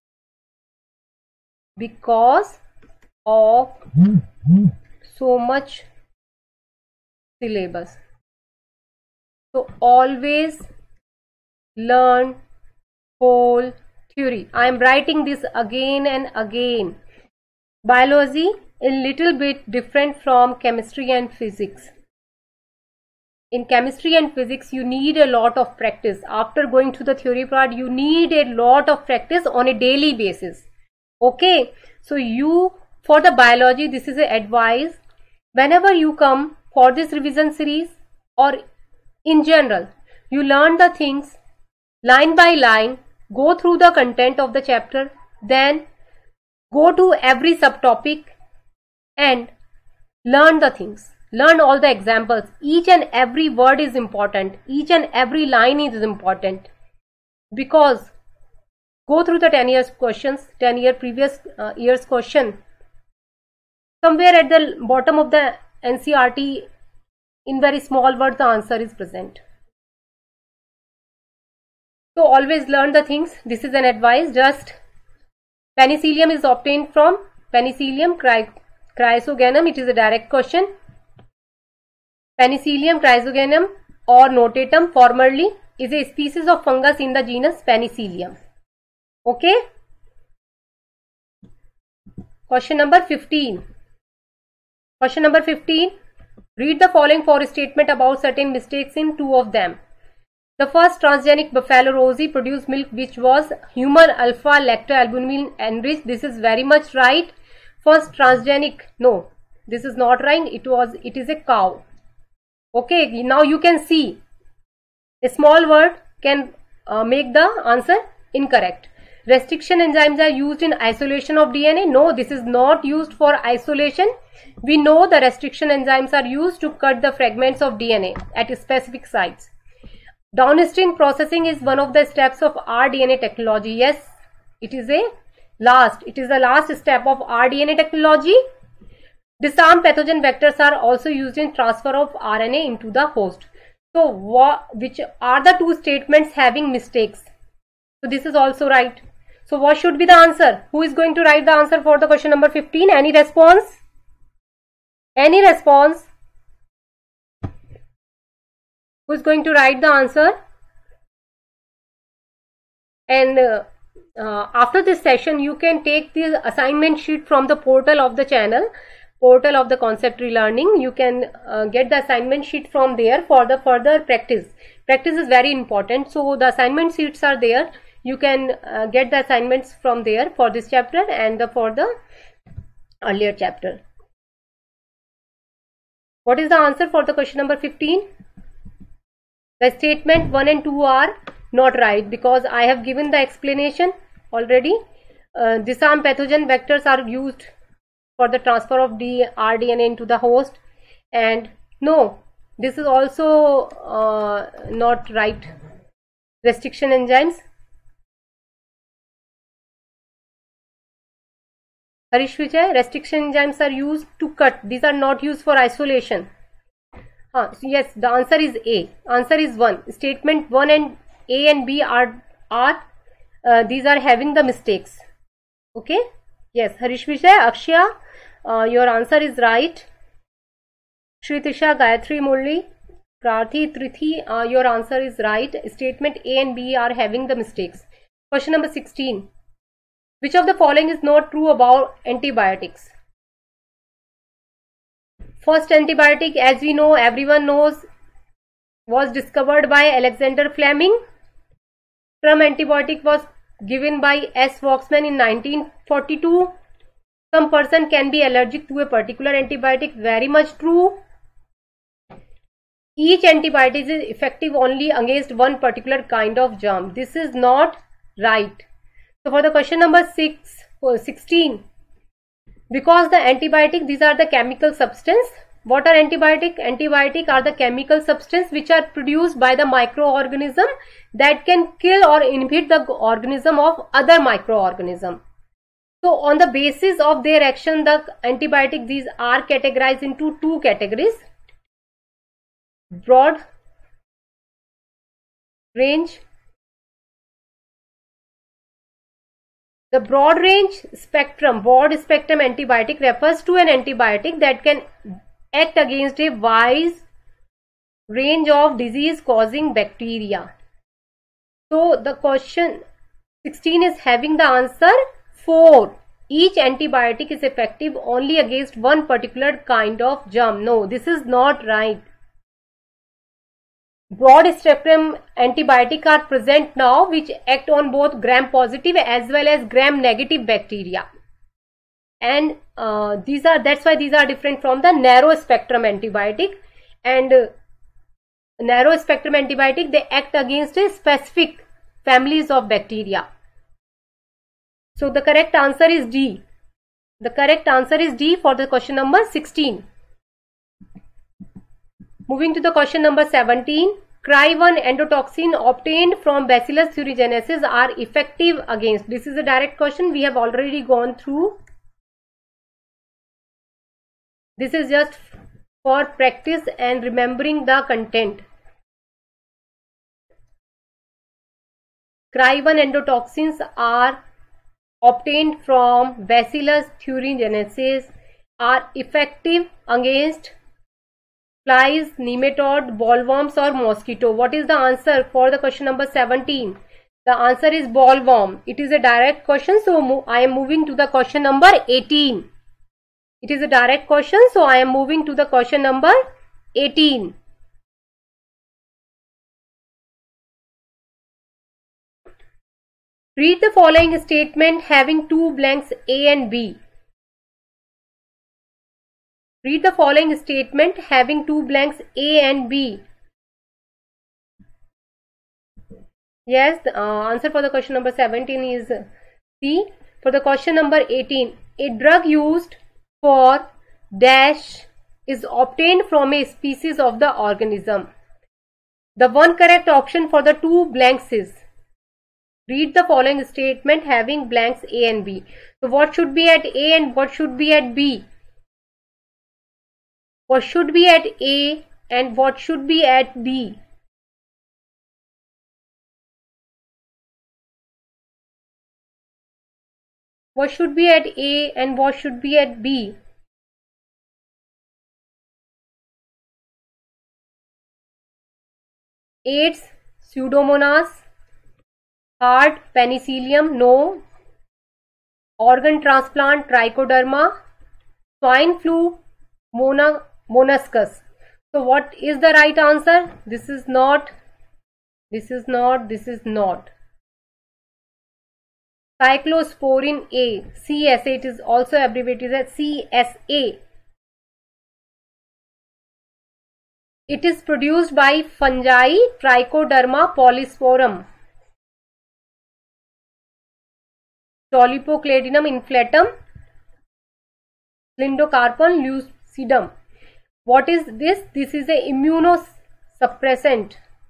because of so much syllabus. So always learn whole theory. I am writing this again and again. Biology a little bit different from chemistry and physics. In chemistry and physics, you need a lot of practice. After going to the theory part, you need a lot of practice on a daily basis. Okay, so for the biology, this is a advice. Whenever you come for this revision series or in general, you learn the things line by line, go through the content of the chapter, then go to every subtopic and learn the things. Learn all the examples. Each and every word is important. Each and every line is important. Because go through the 10 years questions, 10 year previous years question. Somewhere at the bottom of the NCERT in very small words the answer is present. So always learn the things. This is an advice. Just penicillium is obtained from Penicillium chrysogenum. It is a direct question. Penicillium chrysogenum or notatum formerly is a species of fungus in the genus Penicillium. Okay. Question number 15. Question number 15. Read the following four statements about certain mistakes in two of them. The first, transgenic Buffalo Rosie produced milk which was human alpha lactalbumin enriched. This is very much right. First, transgenic, no, this is not right. It is a cow. Okay, now you can see a small word can make the answer incorrect. Restriction enzymes are used in isolation of DNA. No, this is not used for isolation. We know the restriction enzymes are used to cut the fragments of DNA at specific sites. Downstream processing is one of the steps of rDNA technology. Yes, it is the last step of rDNA technology. Disarmed pathogen vectors are also used in transfer of RNA into the host. So, which are the two statements having mistakes? So, this is also right. So, what should be the answer? Who is going to write the answer for the question number 15? Any response? Any response? Who is going to write the answer? And after this session, you can take the assignment sheet from the portal of the channel, portal of the concept relearning. You can get the assignment sheet from there for the further practice. Practice is very important. So the assignment sheets are there. You can get the assignments from there for this chapter and for the earlier chapter. What is the answer for the question number 15? The statement 1 and 2 are not right because I have given the explanation already. Disarmed pathogen vectors are used for the transfer of rDNA into the host, and no, this is also not right. Restriction enzymes. Harish Vijay, restriction enzymes are used to cut. These are not used for isolation. So yes, the answer is A. Answer is 1. Statement 1 and A and B are these are having the mistakes. Okay. Yes, Harish Vijay, Akshya, your answer is right. Shritisha, Gayatri, Murli, Prathi, Trithi, your answer is right. Statement A and B are having the mistakes. Question number 16. Which of the following is not true about antibiotics? First antibiotic, as we know, everyone knows, was discovered by Alexander Fleming. Term antibiotic was given by S. Waxman in 1942. Some person can be allergic to a particular antibiotic. Very much true. Each antibiotic is effective only against one particular kind of germ. This is not right. So for the question number 16, because the antibiotic, these are the chemical substance. What are antibiotic? Antibiotic are the chemical substance which are produced by the microorganism that can kill or inhibit the organism of other microorganism. So on the basis of their action, the antibiotic, these are categorized into two categories. Broad range. The broad spectrum antibiotic refers to an antibiotic that can act against a wide range of disease causing bacteria. So the question 16 is having the answer 4. Each antibiotic is effective only against one particular kind of germ. No, this is not right. Broad spectrum antibiotics are present now which act on both gram positive as well as gram negative bacteria, and that's why these are different from the narrow spectrum antibiotic. And narrow spectrum antibiotic, they act against a specific families of bacteria. So the correct answer is D. The correct answer is D for the question number 16. Moving to the question number 17. Cry1 endotoxin obtained from Bacillus thuringiensis are effective against. This is a direct question. We have already gone through. This is just for practice and remembering the content. Cry-1 endotoxins are obtained from Bacillus thuringiensis, are effective against flies, nematode, bollworms or mosquito. What is the answer for the question number 17? The answer is bollworm. It is a direct question, so I am moving to the question number 18. It is a direct question, so I am moving to the question number 18. Read the following statement having two blanks A and B. Read the following statement having two blanks A and B. Yes, the answer for the question number 17 is C. For the question number 18, a drug used for dash is obtained from a species of the organism. The one correct option for the two blanks is, read the following statement having blanks A and B. So what should be at A and what should be at B? What should be at A and what should be at B? What should be at A and what should be at B? AIDS, Pseudomonas. Heart, Penicillium, no. Organ transplant, Trichoderma. Swine flu, Monoscus. So what is the right answer? This is not, this is not, this is not. Cyclosporin A, CSA, it is also abbreviated as CSA. It is produced by fungi Trichoderma polysporum. Tolipocladinum inflatum, Clindocarpon lucidum. What is this? This is a immunosuppressant.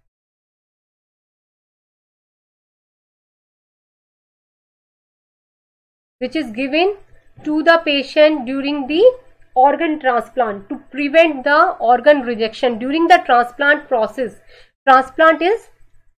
Which is given to the patient during the organ transplant to prevent the organ rejection during the transplant process. Transplant is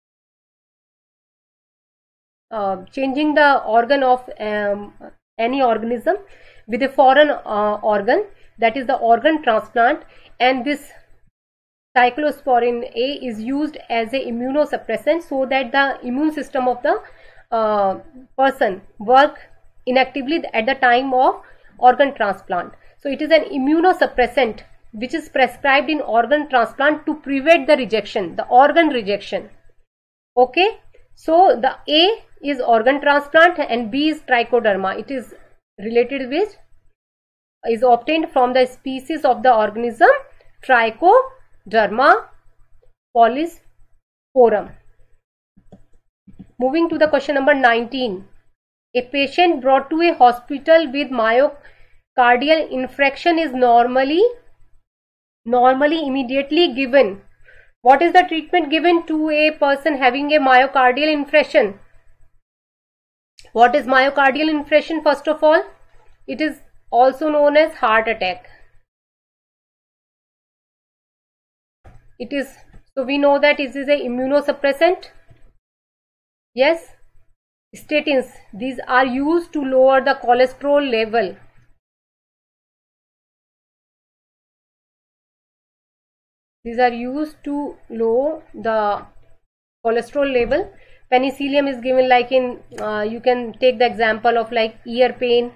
changing the organ of any organism with a foreign organ, that is the organ transplant, and this cyclosporin A is used as a immunosuppressant so that the immune system of the person work inactively at the time of organ transplant. So it is an immunosuppressant which is prescribed in organ transplant to prevent the rejection, the organ rejection. Okay, so the A is organ transplant and B is trichoderma. It is related with, is obtained from the species of the organism Trichoderma polysporum. Moving to the question number 19. A patient brought to a hospital with myocardial infarction is normally immediately given. What is the treatment given to a person having a myocardial infarction? What is myocardial infarction? First of all, it is also known as heart attack. It is, so we know that it is a immunosuppressant. Yes. Statins, these are used to lower the cholesterol level. These are used to lower the cholesterol level. Penicillium is given like in, you can take the example of like ear pain.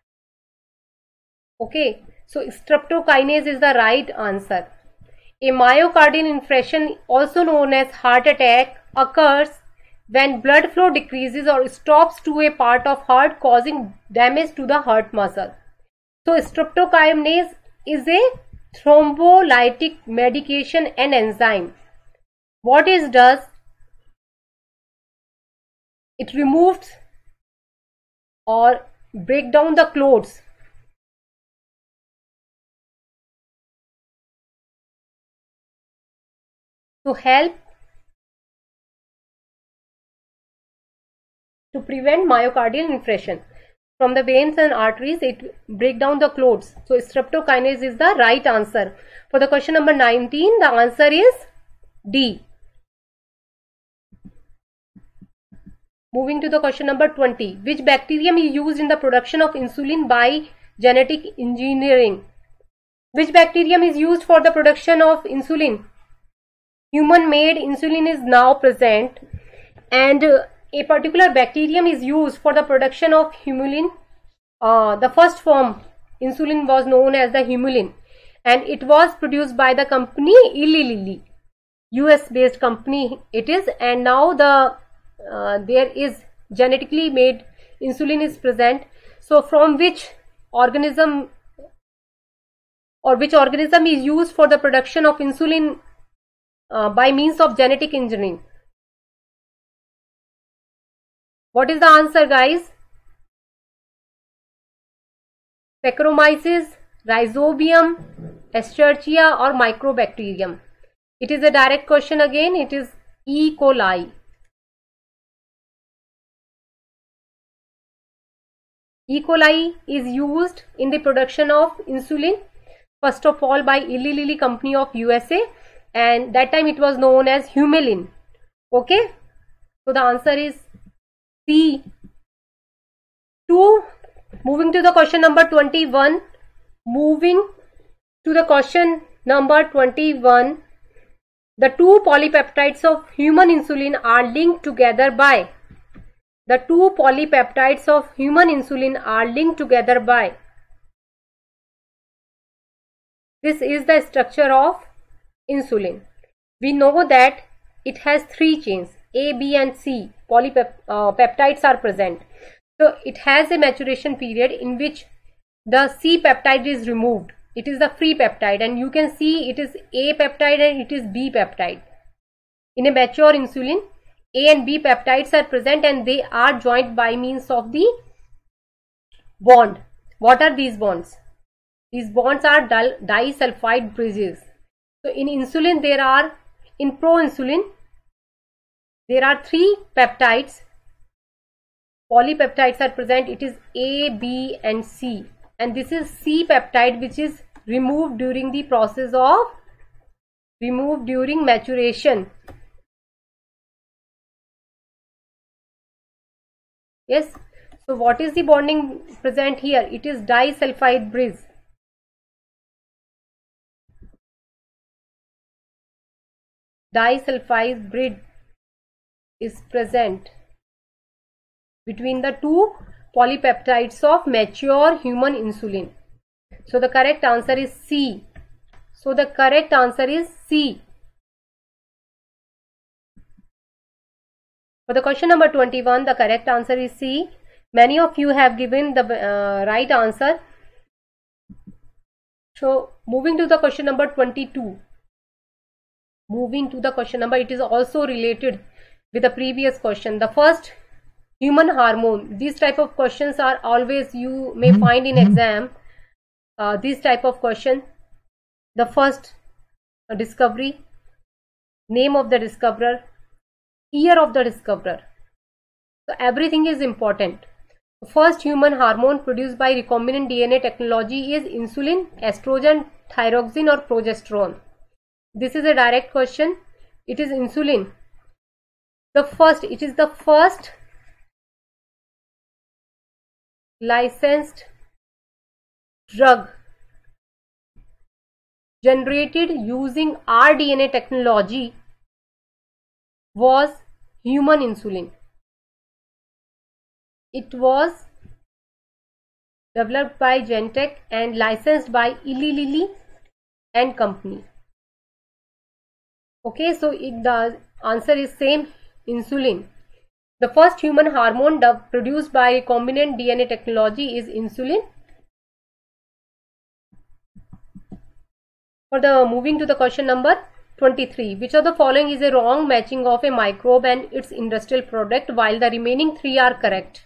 Okay, so streptokinase is the right answer. A myocardial infarction, also known as heart attack, occurs when blood flow decreases or stops to a part of heart, causing damage to the heart muscle. So streptokinase is a thrombolytic medication and enzyme. What it does? It removes or break down the clots. To help to prevent myocardial infarction. from the veins and arteries. It break down the clothes. So streptokinase is the right answer. For the question number 19, the answer is D. Moving to the question number 20. Which bacterium is used in the production of insulin by genetic engineering? Which bacterium is used for the production of insulin? Human-made insulin is now present, and a particular bacterium is used for the production of humulin. The first form insulin was known as the humulin, and it was produced by the company Eli Lilly, US-based company it is, and now there is genetically made insulin is present. So from which organism is used for the production of insulin by means of genetic engineering? What is the answer, guys? Saccharomyces, Rhizobium, Escherichia or Microbacterium? It is a direct question again. It is E. coli. E. coli is used in the production of insulin, first of all by Eli Lilly company of USA, and that time it was known as humulin. Okay, so the answer is C. 2. Moving to the question number 21. Moving to the question number 21. The two polypeptides of human insulin are linked together by. The two polypeptides of human insulin are linked together by. This is the structure of insulin. We know that it has 3 chains, A, B and C. Polypeptides are present. So it has a maturation period in which the C peptide is removed. It is the free peptide, and you can see it is A peptide and it is B peptide. In a mature insulin, A and B peptides are present and they are joined by means of the bond. What are these bonds? These bonds are disulfide bridges. So in insulin in proinsulin, there are 3 peptides. Polypeptides are present. It is A, B and C. And this is C peptide, which is removed during the process of during maturation. Yes. So what is the bonding present here? It is disulfide bridge. Disulfide bridge is present between the 2 polypeptides of mature human insulin. So the correct answer is C. So the correct answer is C. For the question number 21, the correct answer is C. Many of you have given the right answer. So moving to the question number 22. Moving to the question number, it is also related with the previous question. The first human hormone. These type of questions are always you may find in exam. This type of question. The first discovery, name of the discoverer, year of the discoverer. So everything is important. The first human hormone produced by recombinant DNA technology is insulin, estrogen, thyroxine or progesterone. This is a direct question. It is insulin. It is the first licensed drug generated using rDNA technology was human insulin. It was developed by Genentech and licensed by Eli Lilly and company. Okay, so the answer is same, insulin. The first human hormone produced by recombinant DNA technology is insulin. Moving to the question number 23. Which of the following is a wrong matching of a microbe and its industrial product while the remaining 3 are correct?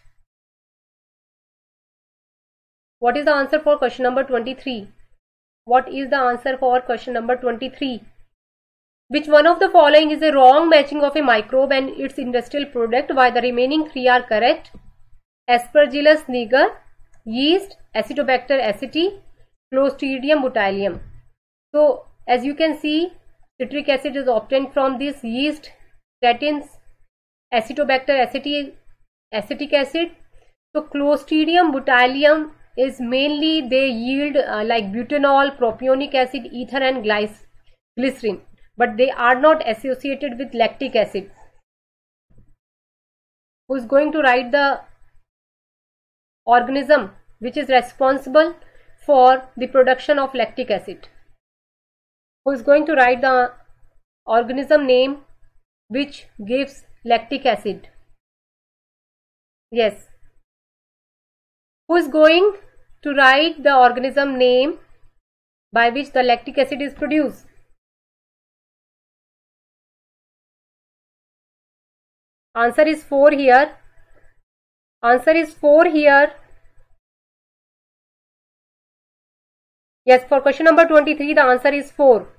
What is the answer for question number 23? What is the answer for question number 23? Which one of the following is a wrong matching of a microbe and its industrial product while the remaining 3 are correct? Aspergillus niger, yeast, Acetobacter aceti, Clostridium botulinum. So as you can see, citric acid is obtained from this yeast, statins, Acetobacter aceti, acetic acid. So Clostridium botulinum is mainly they yield like butanol, propionic acid, ether and glycerin, but they are not associated with lactic acid. Who is going to write the organism which is responsible for the production of lactic acid? Who is going to write the organism name which gives lactic acid? Yes. Who is going to write the organism name by which the lactic acid is produced? Answer is 4 here. Answer is 4 here. Yes, for question number 23, the answer is 4.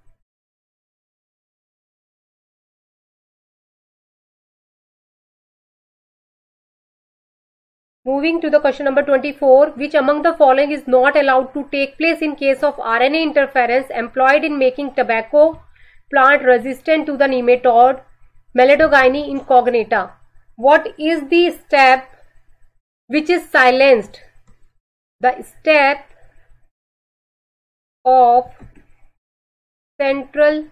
Moving to the question number 24, which among the following is not allowed to take place in case of RNA interference employed in making tobacco plant resistant to the nematode Melidogyne incognita? What is the step which is silenced? The step of central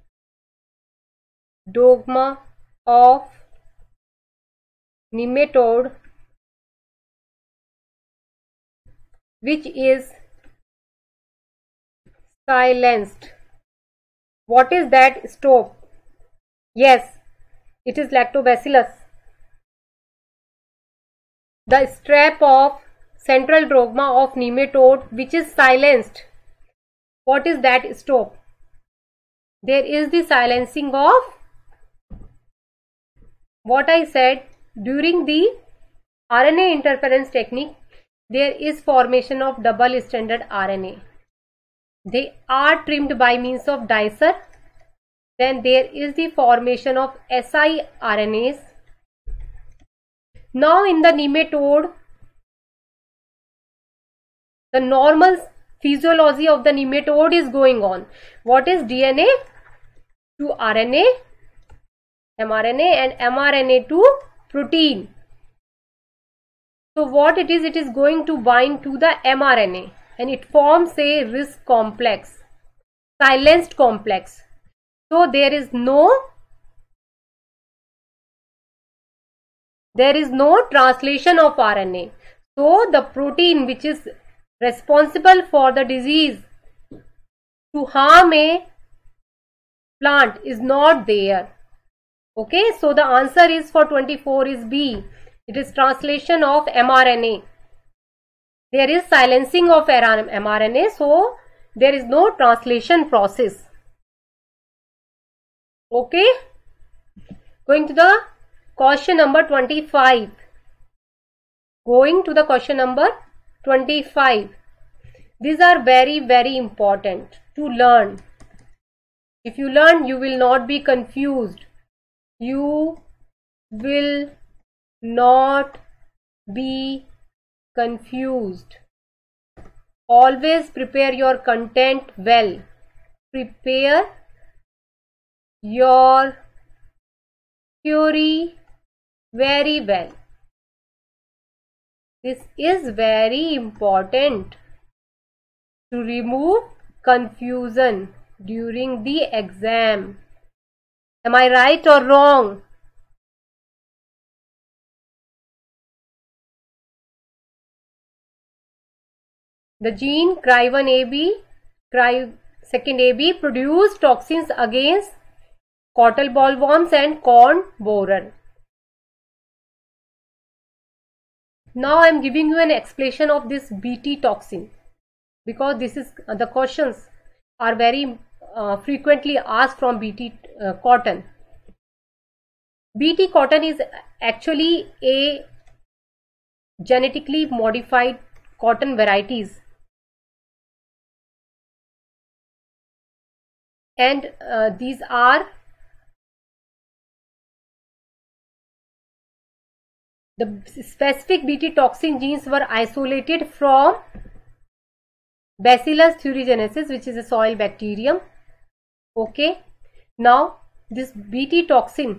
dogma of nematode which is silenced. What is that stop? Yes, it is lactobacillus. The step of central dogma of nematode which is silenced. What is that stop? There is the silencing of what I said during the RNA interference technique. There is formation of double-stranded RNA. They are trimmed by means of dicer. Then there is the formation of siRNAs. Now in the nematode, the normal physiology of the nematode is going on. What is DNA to RNA, mRNA and mRNA to protein. So what it is going to bind to the mRNA and it forms a RISC complex, silenced complex. So there is no translation of RNA. So the protein which is responsible for the disease to harm a plant is not there. Okay, so the answer is for 24 is B. It is translation of mRNA. There is silencing of mRNA, so there is no translation process. Okay, going to the question number 25. Going to the question number 25. These are very, very important to learn. If you learn, you will not be confused. You will not be confused. Always prepare your content well. Prepare your theory very well. This is very important to remove confusion during the exam. Am I right or wrong? The gene Cry1AB, Cry2AB produce toxins against cotton bollworms and corn borer. Now I am giving you an explanation of this Bt toxin because this is the questions are very frequently asked from Bt cotton. Bt cotton is actually a genetically modified cotton varieties, and these are The specific Bt toxin genes were isolated from Bacillus thuringiensis, which is a soil bacterium. Okay. Now this Bt toxin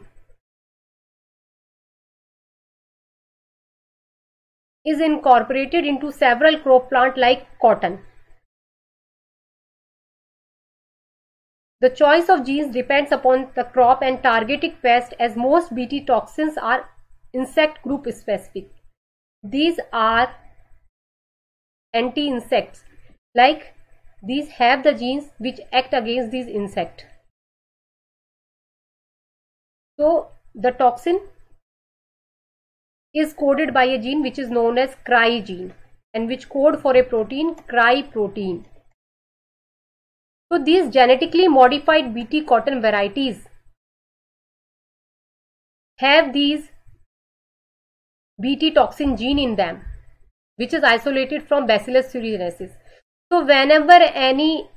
is incorporated into several crop plants like cotton. The choice of genes depends upon the crop and targeting pest, as most Bt toxins are insect group specific. These are anti-insects, like these have the genes which act against these insects. So the toxin is coded by a gene which is known as cry gene, and which code for a protein, cry protein. So these genetically modified Bt cotton varieties have these Bt toxin gene in them, which is isolated from Bacillus thuringiensis. So whenever any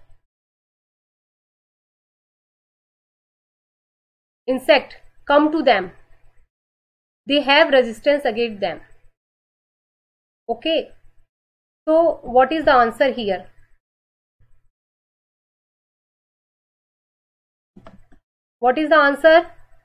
insect come to them, they have resistance against them. Okay. So what is the answer here? What is the answer?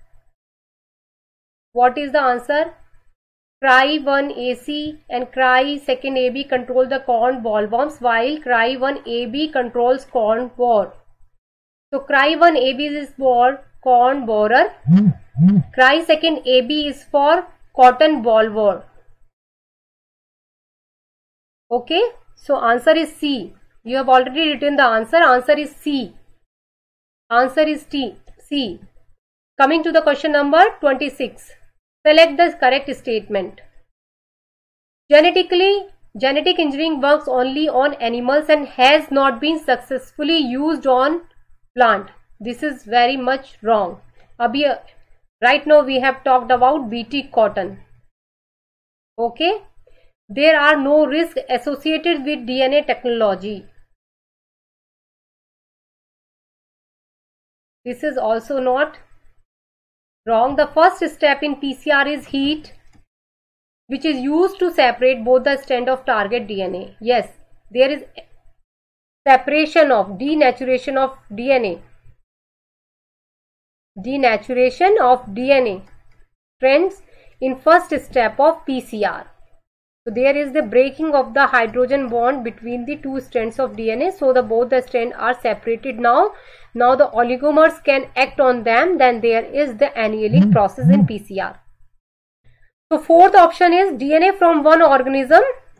What is the answer? Cry1AC and Cry2AB control the corn bollworms, while Cry1AB controls corn borer. So Cry1AB is for corn borer. Cry2AB is for cotton bollworm. Okay. So answer is C. You have already written the answer. Answer is C. Answer is C. Coming to the question number 26. Select the correct statement. Genetic engineering works only on animals and has not been successfully used on plant. This is very much wrong. Right now we have talked about Bt cotton. Okay. There are no risks associated with DNA technology. This is also not wrong. The first step in PCR is heat, which is used to separate both the strand of target DNA. Yes, there is separation of denaturation of DNA. Denaturation of DNA strands in first step of PCR. So there is the breaking of the hydrogen bond between the two strands of DNA. So both the strands are separated now. Now the oligomers can act on them. Then there is the annealing process in PCR. So fourth option is DNA from one organism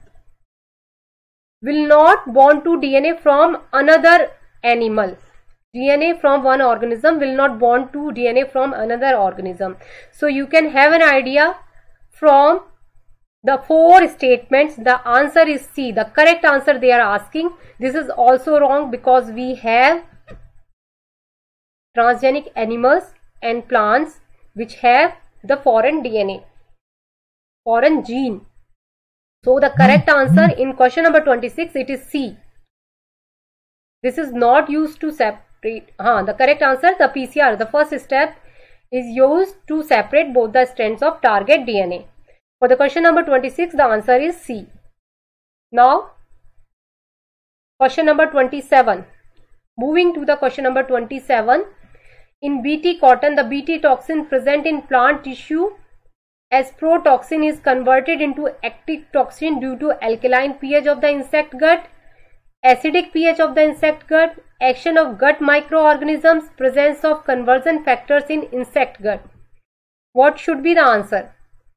will not bond to DNA from another animal. DNA from one organism will not bond to DNA from another organism. So you can have an idea from the four statements. The answer is C. The correct answer they are asking. This is also wrong because we have transgenic animals and plants which have the foreign DNA, foreign gene. So the correct answer in question number 26, it is C. This is not used to separate. The correct answer, the PCR, the first step is used to separate both the strands of target DNA. For the question number 26, the answer is C. Now, question number 27. Moving to the question number 27. In Bt cotton, the Bt toxin present in plant tissue as protoxin is converted into active toxin due to alkaline pH of the insect gut, acidic pH of the insect gut, action of gut microorganisms, presence of conversion factors in insect gut. What should be the answer?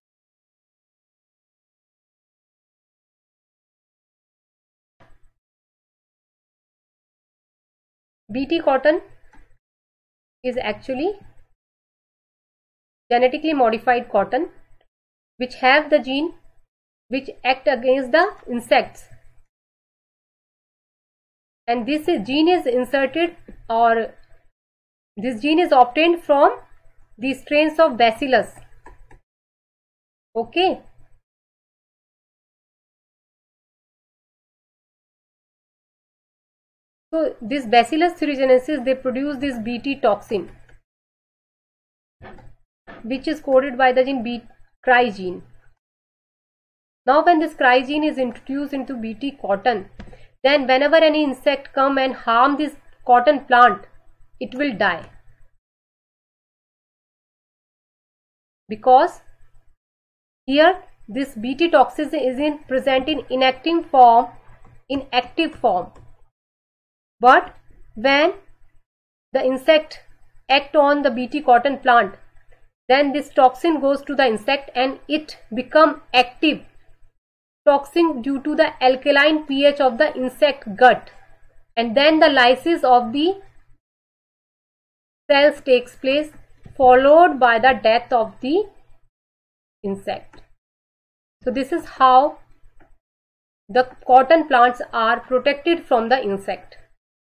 Bt cotton is actually genetically modified cotton which have the gene which act against the insects, and this gene is inserted, or this gene is obtained from the strains of Bacillus. Okay. So this Bacillus thuringiensis, they produce this Bt toxin which is coded by the gene cry gene. Now when this cry gene is introduced into Bt cotton, then whenever any insect come and harm this cotton plant, it will die, because here this Bt toxin is present in inactive form, but when the insect act on the Bt cotton plant, then this toxin goes to the insect and it become active toxin due to the alkaline pH of the insect gut, and then the lysis of the cells takes place, followed by the death of the insect. So this is how the cotton plants are protected from the insect.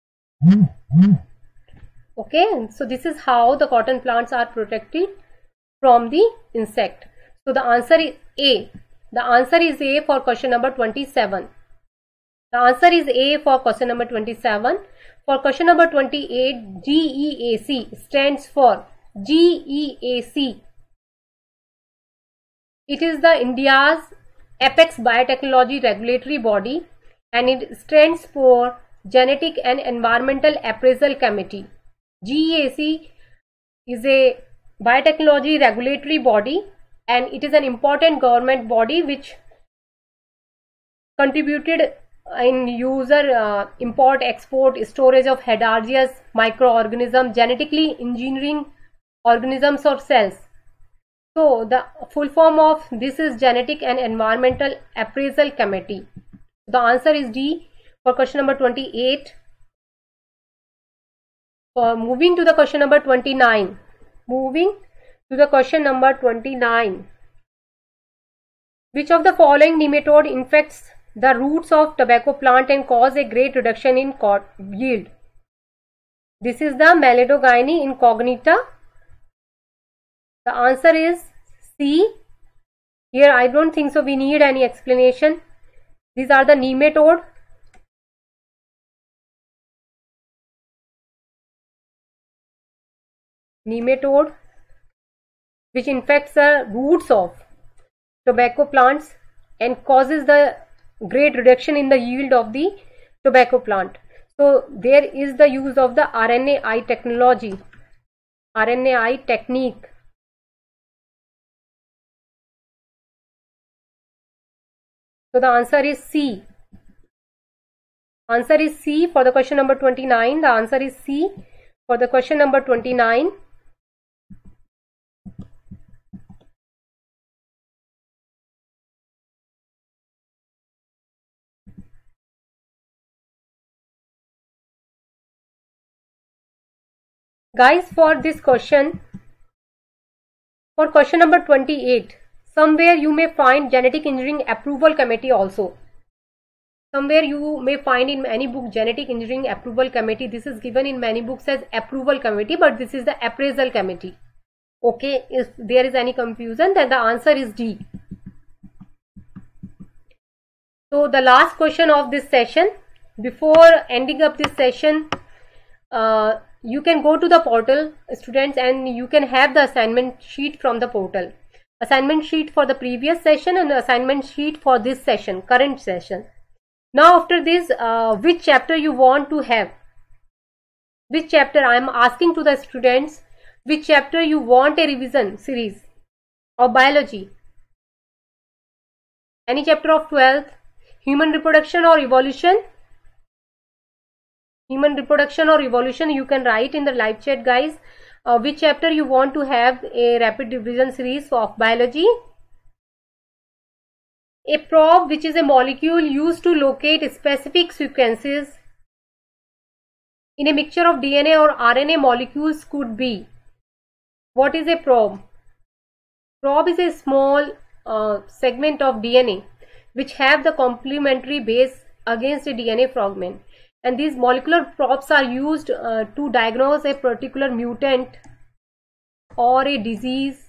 Okay, so this is how the cotton plants are protected from the insect. So the answer is A. The answer is A for question number 27. The answer is A for question number 27. For question number 28, GEAC stands for GEAC. It is the India's apex biotechnology regulatory body, and it stands for Genetic and Environmental Appraisal Committee. GEAC is a biotechnology regulatory body, and it is an important government body which contributed in user import, export, storage of heterogeneous microorganisms, genetically engineering organisms or cells. So the full form of this is Genetic and Environmental Appraisal Committee. The answer is D for question number 28. Moving to the question number 29. Moving to the question number 29. Which of the following nematode infects the roots of tobacco plant and cause a great reduction in yield? This is the Melidogyne incognita. The answer is C. Here I don't think so we need any explanation. These are the nematode. Nematode which infects the roots of tobacco plants and causes the great reduction in the yield of the tobacco plant. So there is the use of the RNAi technology, RNAi technique. So the answer is C. Answer is C for the question number 29. The answer is C for the question number 29. Guys, for this question, for question number 28, somewhere you may find Genetic Engineering Approval Committee also. Somewhere you may find in any book Genetic Engineering Approval Committee. This is given in many books as Approval Committee, but this is the Appraisal Committee. Okay, if there is any confusion, then the answer is D. So the last question of this session, before ending up this session, you can go to the portal, students, and you can have the assignment sheet from the portal. Assignment sheet for the previous session and assignment sheet for this session, current session. Now after this, which chapter you want to have? Which chapter? I am asking to the students, which chapter you want a revision series of biology? Any chapter of 12th? Human reproduction or evolution? Human reproduction or evolution, you can write in the live chat, guys. Which chapter you want to have a rapid revision series of biology? A probe, which is a molecule used to locate specific sequences in a mixture of DNA or RNA molecules, could be. What is a probe? Probe is a small segment of DNA which have the complementary base against a DNA fragment. And these molecular probes are used to diagnose a particular mutant or a disease,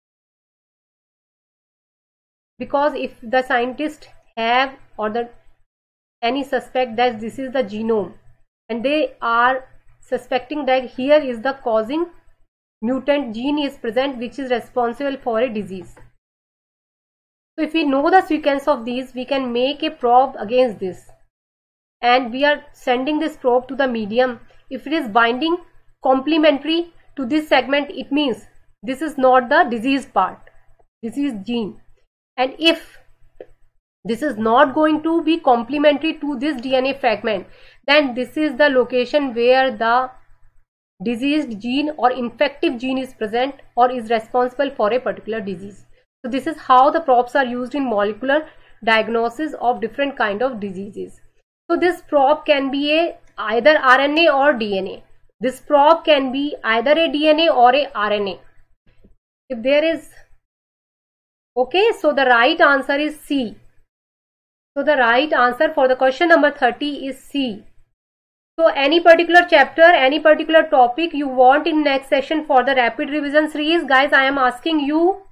because if the scientists have or any suspect that this is the genome and they are suspecting that here is the causing mutant gene is present which is responsible for a disease. So if we know the sequence of these, we can make a probe against this, and we are sending this probe to the medium. If it is binding complementary to this segment, it means this is not the diseased part, this is gene. And if this is not going to be complementary to this DNA fragment, then this is the location where the diseased gene or infective gene is present or is responsible for a particular disease. So this is how the probes are used in molecular diagnosis of different kind of diseases. So this probe can be either RNA or DNA. This probe can be either a DNA or a RNA. If there is, okay, so the right answer is C. So the right answer for the question number 30 is C. So any particular chapter, any particular topic you want in next session for the rapid revision series, guys, I am asking you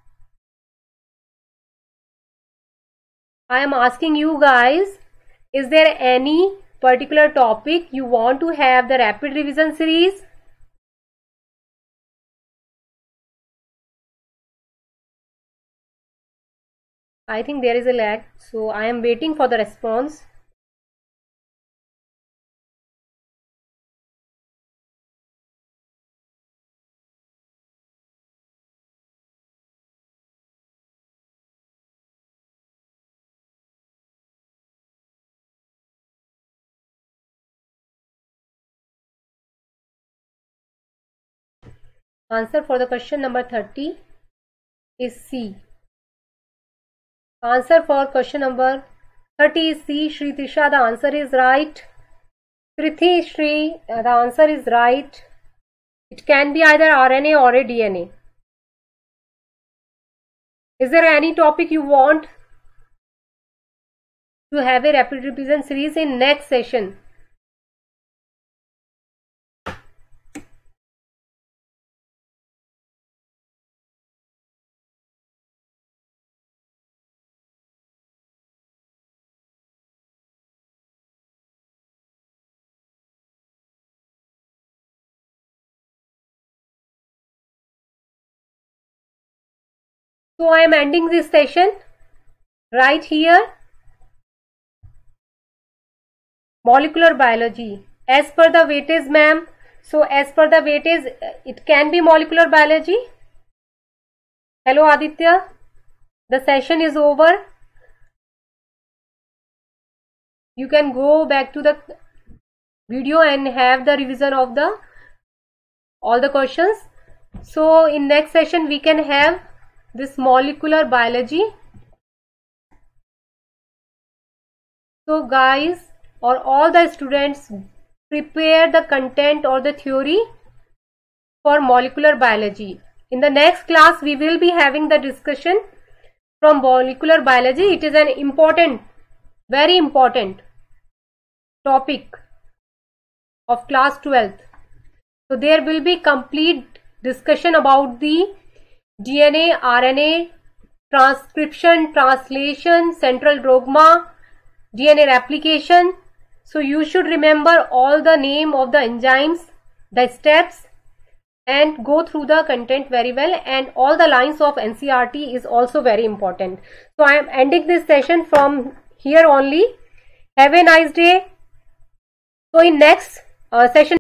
guys, is there any particular topic you want to have the rapid revision series? I think there is a lag, so I am waiting for the response. Answer for the question number 30 is C. Answer for question number 30 is C. Shri Trisha, the answer is right. Krithi Shri, the answer is right. It can be either RNA or a DNA. Is there any topic you want to have a rapid revision series in next session? So I am ending this session right here. Molecular biology. As per the weightage, ma'am. So as per the weightage, it can be molecular biology. Hello Aditya. The session is over. You can go back to the video and have the revision of all the questions. So in next session we can have this molecular biology. So guys, or all the students, prepare the content or the theory for molecular biology. In the next class we will be having the discussion from molecular biology. It is an important, very important topic of class 12th. So there will be complete discussion about the DNA, RNA, transcription, translation, central dogma, DNA replication. So you should remember all the name of the enzymes, the steps, and go through the content very well, and all the lines of NCERT is also very important. So I am ending this session from here only. Have a nice day. So in next session